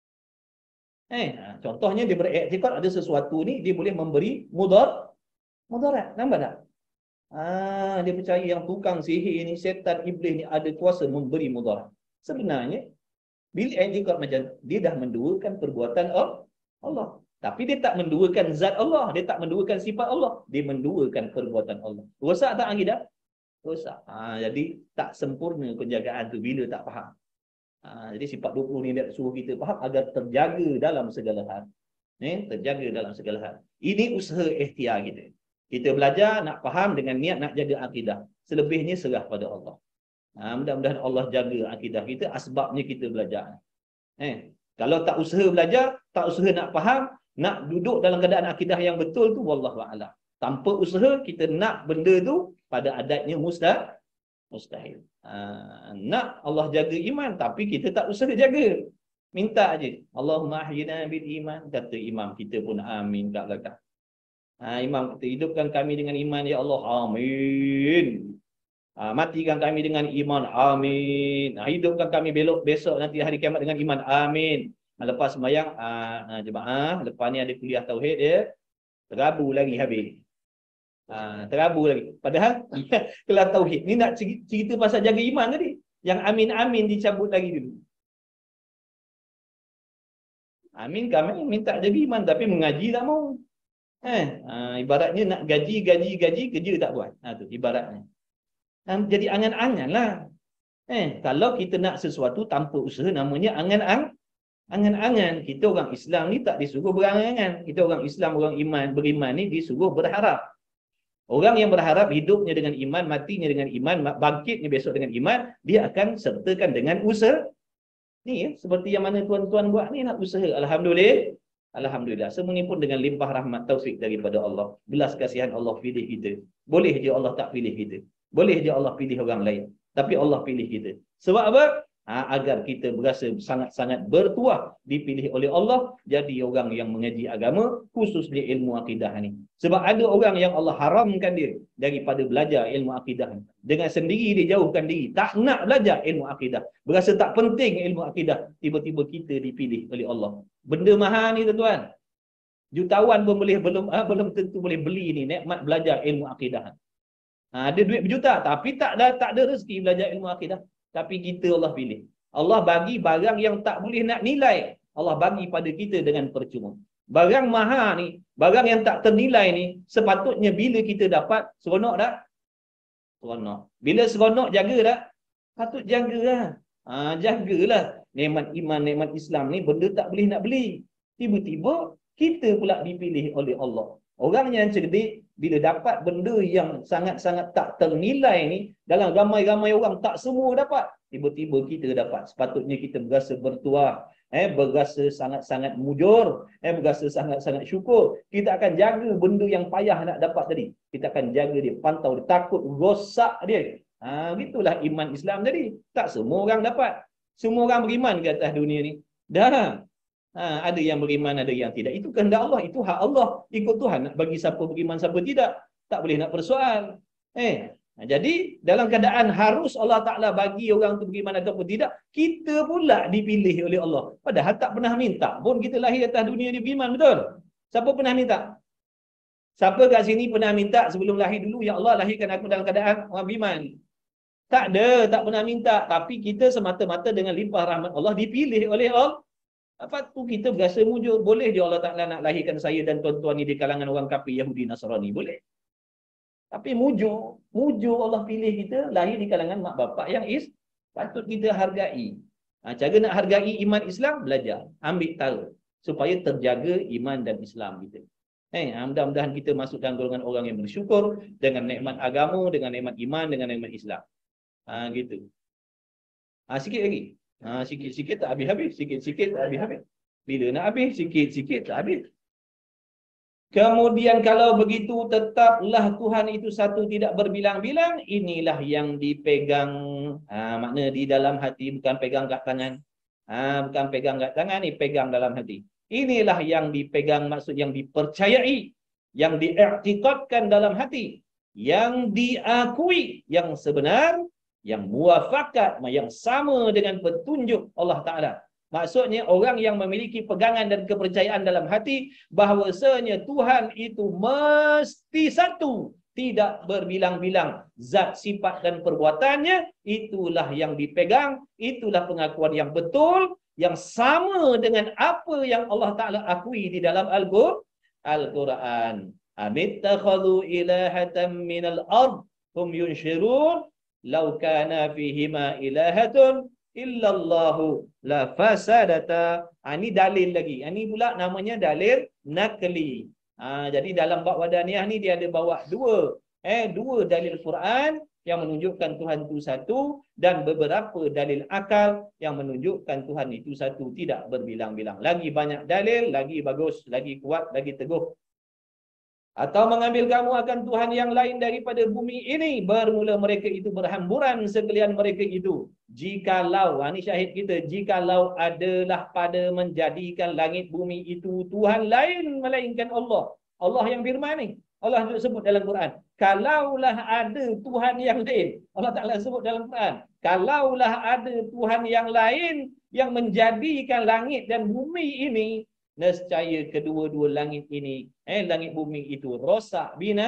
Contohnya dia beriktikad ada sesuatu ni dia boleh memberi mudarat. Nampak tak? Dia percaya yang tukang sihir ni, syaitan, iblis ni ada kuasa memberi mudarat. Sebenarnya bila iktikad macam dia dah menduakan perbuatan Allah. Tapi dia tak menduakan zat Allah, dia tak menduakan sifat Allah, dia menduakan perbuatan Allah. Rosak tak akidah? Rosak. Jadi tak sempurna penjagaan tu bila tak faham. Jadi sifat 20 ni dia suruh kita faham agar terjaga dalam segala hal. Terjaga dalam segala hal. Ini usaha ikhtiar kita. Kita belajar nak faham dengan niat nak jaga akidah. Selebihnya serah pada Allah. Mudah-mudahan Allah jaga akidah kita, asbabnya kita belajar. Kalau tak usaha belajar, tak usaha nak faham, nak duduk dalam keadaan akidah yang betul tu, wallahu a'lam. Tanpa usaha kita nak benda tu, pada adatnya mustahil. Nak Allah jaga iman, tapi kita tak usaha jaga. Minta aje. Allahumma ahyina bil iman. Kata imam kita pun amin kat belakang. Imam kita hidupkan kami dengan iman, ya Allah, amin. Matikan kami dengan iman, amin. Hidupkan kami besok nanti hari kiamat dengan iman, amin. Lepas sembahyang, jemaah, lepas ni ada kuliah tauhid dia, terabu lagi habis. Terabu lagi. Padahal kelas tauhid ni nak cerita pasal jaga iman tadi. Yang amin-amin dicabut lagi dulu. Amin kami minta jaga iman tapi mengaji tak mau. Ibaratnya nak gaji, kerja tak buat. Tu ibaratnya. Jadi angan-angan lah. Kalau kita nak sesuatu tanpa usaha, namanya angan-angan. Kita orang Islam ni tak disuruh berangan-angan. Kita orang Islam, orang iman, beriman ni disuruh berharap. Orang yang berharap hidupnya dengan iman, matinya dengan iman, bangkitnya besok dengan iman, dia akan sertakan dengan usaha. Ni seperti yang mana tuan-tuan buat ni, nak usaha. Alhamdulillah. Semua ni pun dengan limpah rahmat taufik daripada Allah. Belas kasihan Allah pilih kita. Boleh je Allah tak pilih kita. Boleh je Allah pilih orang lain. Tapi Allah pilih kita. Sebab apa? Agar kita berasa sangat-sangat bertuah dipilih oleh Allah jadi orang yang mengaji agama, khususnya ilmu akidah ni. Sebab ada orang yang Allah haramkan dia daripada belajar ilmu akidah ni. Dengan sendiri dia jauhkan diri, tak nak belajar ilmu akidah, berasa tak penting ilmu akidah. Tiba-tiba kita dipilih oleh Allah. Benda mahal ni tuan-tuan, jutawan pun belum tentu boleh beli ni nikmat belajar ilmu akidah. Ada duit berjuta tapi tak ada rezeki belajar ilmu akidah. Tapi kita Allah pilih. Allah bagi barang yang tak boleh nak nilai, Allah bagi pada kita dengan percuma. Barang mahal ni, barang yang tak ternilai ni, sepatutnya bila kita dapat, seronok tak? Seronok. Bila seronok, jaga tak? Patut jagalah. Jagalah. Nikmat iman, nikmat Islam ni benda tak boleh nak beli. Tiba-tiba kita pula dipilih oleh Allah. Orang yang cerdik, bila dapat benda yang sangat-sangat tak ternilai ni, dalam ramai-ramai orang tak semua dapat, tiba-tiba kita dapat. Sepatutnya kita berasa bertuah, berasa sangat-sangat mujur, berasa sangat-sangat syukur. Kita akan jaga benda yang payah nak dapat tadi. Kita akan jaga dia, pantau dia, takut rosak dia. Gitulah iman Islam tadi. Tak semua orang dapat. Semua orang beriman ke atas dunia ni? Dah. Ada yang beriman, ada yang tidak. Itu kehendak Allah, itu hak Allah. Ikut Tuhan nak bagi siapa beriman, siapa tidak. Tak boleh nak persoal. Jadi dalam keadaan harus Allah Ta'ala bagi orang tu beriman ataupun tidak, kita pula dipilih oleh Allah. Padahal tak pernah minta pun kita lahir atas dunia ni beriman, betul? Siapa pernah minta? Siapa kat sini pernah minta sebelum lahir dulu, ya Allah lahirkan aku dalam keadaan orang beriman? Tak ada, tak pernah minta. Tapi kita semata-mata dengan limpah rahmat Allah dipilih oleh Allah. Apa tu kita berasa mujur? Boleh dia Allah Ta'ala nak lahirkan saya dan tuan-tuan ni di kalangan orang kafir Yahudi Nasrani? Boleh. Tapi mujur Allah pilih kita lahir di kalangan mak bapak yang patut kita hargai. Cara nak hargai iman Islam, belajar, ambil tahu supaya terjaga iman dan Islam kita. Mudah-mudahan kita masuk dalam golongan orang yang bersyukur dengan nikmat agama, dengan nikmat iman, dengan nikmat Islam. Gitu. Sikit lagi. Sikit-sikit tak habis-habis. Sikit-sikit tak habis-habis. Bila nak habis, sikit-sikit tak habis. Kemudian kalau begitu tetaplah Tuhan itu satu, tidak berbilang-bilang. Inilah yang dipegang. Makna di dalam hati, bukan pegang kat tangan. Bukan pegang kat tangan, ni pegang dalam hati. Inilah yang dipegang, maksud yang dipercayai, yang diiktikadkan dalam hati, yang diakui, yang sebenar, yang muafakat, yang sama dengan petunjuk Allah Ta'ala. Maksudnya orang yang memiliki pegangan dan kepercayaan dalam hati bahawasanya Tuhan itu mesti satu, tidak berbilang-bilang zat, sifat dan perbuatannya, itulah yang dipegang, itulah pengakuan yang betul, yang sama dengan apa yang Allah Ta'ala akui di dalam Al-Quran. Amittakhadhu ilahatan minal ard hum yunshirun law kana fihima ilahatun illallahu la fasadata. Ini dalil lagi. Ini pula namanya dalil nakli. Jadi dalam bab wadaniyah ni dia ada bawa dua dalil Quran yang menunjukkan Tuhan itu satu dan beberapa dalil akal yang menunjukkan Tuhan itu satu, tidak berbilang-bilang. Lagi banyak dalil, lagi bagus, lagi kuat, lagi teguh. Atau mengambil kamu akan Tuhan yang lain daripada bumi ini, bermula mereka itu berhamburan sekalian mereka itu. Jikalau, ini syahid kita, jikalau adalah pada menjadikan langit bumi itu Tuhan lain melainkan Allah. Allah yang firman ni, Allah sebut dalam Quran. Kalaulah ada Tuhan yang lain, Allah Ta'ala sebut dalam Quran. Kalaulah ada Tuhan yang lain yang menjadikan langit dan bumi ini, nescaya kedua-dua langit ini, langit bumi itu rosak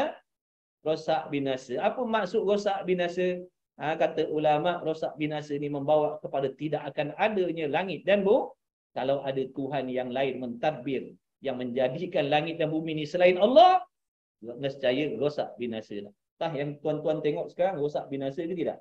binasa. Apa maksud rosak binasa? Kata ulama, rosak binasa ni membawa kepada tidak akan adanya langit dan bumi. Kalau ada Tuhan yang lain mentadbir, yang menjadikan langit dan bumi ni selain Allah, nescaya rosak binasa. Tah yang tuan-tuan tengok sekarang rosak binasa ke tidak?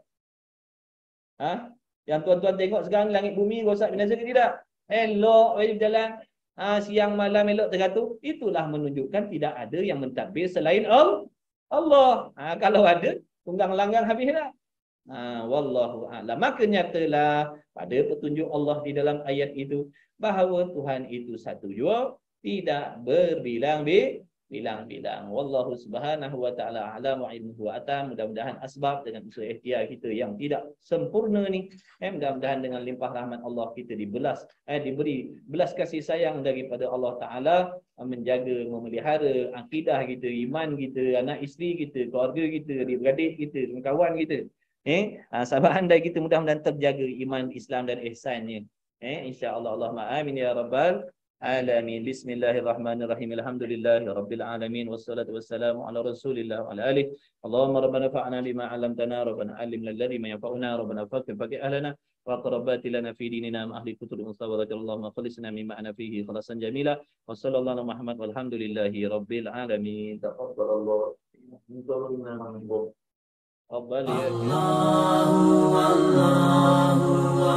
Yang tuan-tuan tengok sekarang langit bumi rosak binasa ke tidak? Elok berjalan, siang malam elok tergatur. Itulah menunjukkan tidak ada yang mentadbir selain Allah. Kalau ada, tunggang langgang habislah. Wallahu a'lam. Maka nyatalah pada petunjuk Allah di dalam ayat itu bahawa Tuhan itu satu jua, tidak bilang-bilang. Wallahu subhanahu wa ta'ala a'lam wa ilmuhu atam. Mudah-mudahan asbab dengan usaha ikhtiar kita yang tidak sempurna ni, mudah-mudahan dengan limpah rahmat Allah kita diberi belas kasih sayang daripada Allah Ta'ala, menjaga, memelihara akidah kita, iman kita, anak isteri kita, keluarga kita, adik-beradik kita, kawan kita. Sahabat andai kita mudah-mudahan terjaga iman, Islam dan ihsannya. InsyaAllah. Allahumma amin ya rabbal alamin. Bismillahirrahmanirrahim. Alhamdulillahi rabbil alamin. Wassalatu wassalamu ala rasulillah wa ala alihi. Allahumma rabbana fa'ana bima 'allamtana, rabbana 'allimna alladhi ma yanfa'una, rabbana faqih ahlana wa qarabati lana fi dinina ma ahli kutub musawarati. Allahumma khalisna mimma ana fihi khalasan jamila. Wa sallallahu ala Muhammad walhamdulillahi rabbil alamin. Taqabbalallahu minna wa minkum. Allahu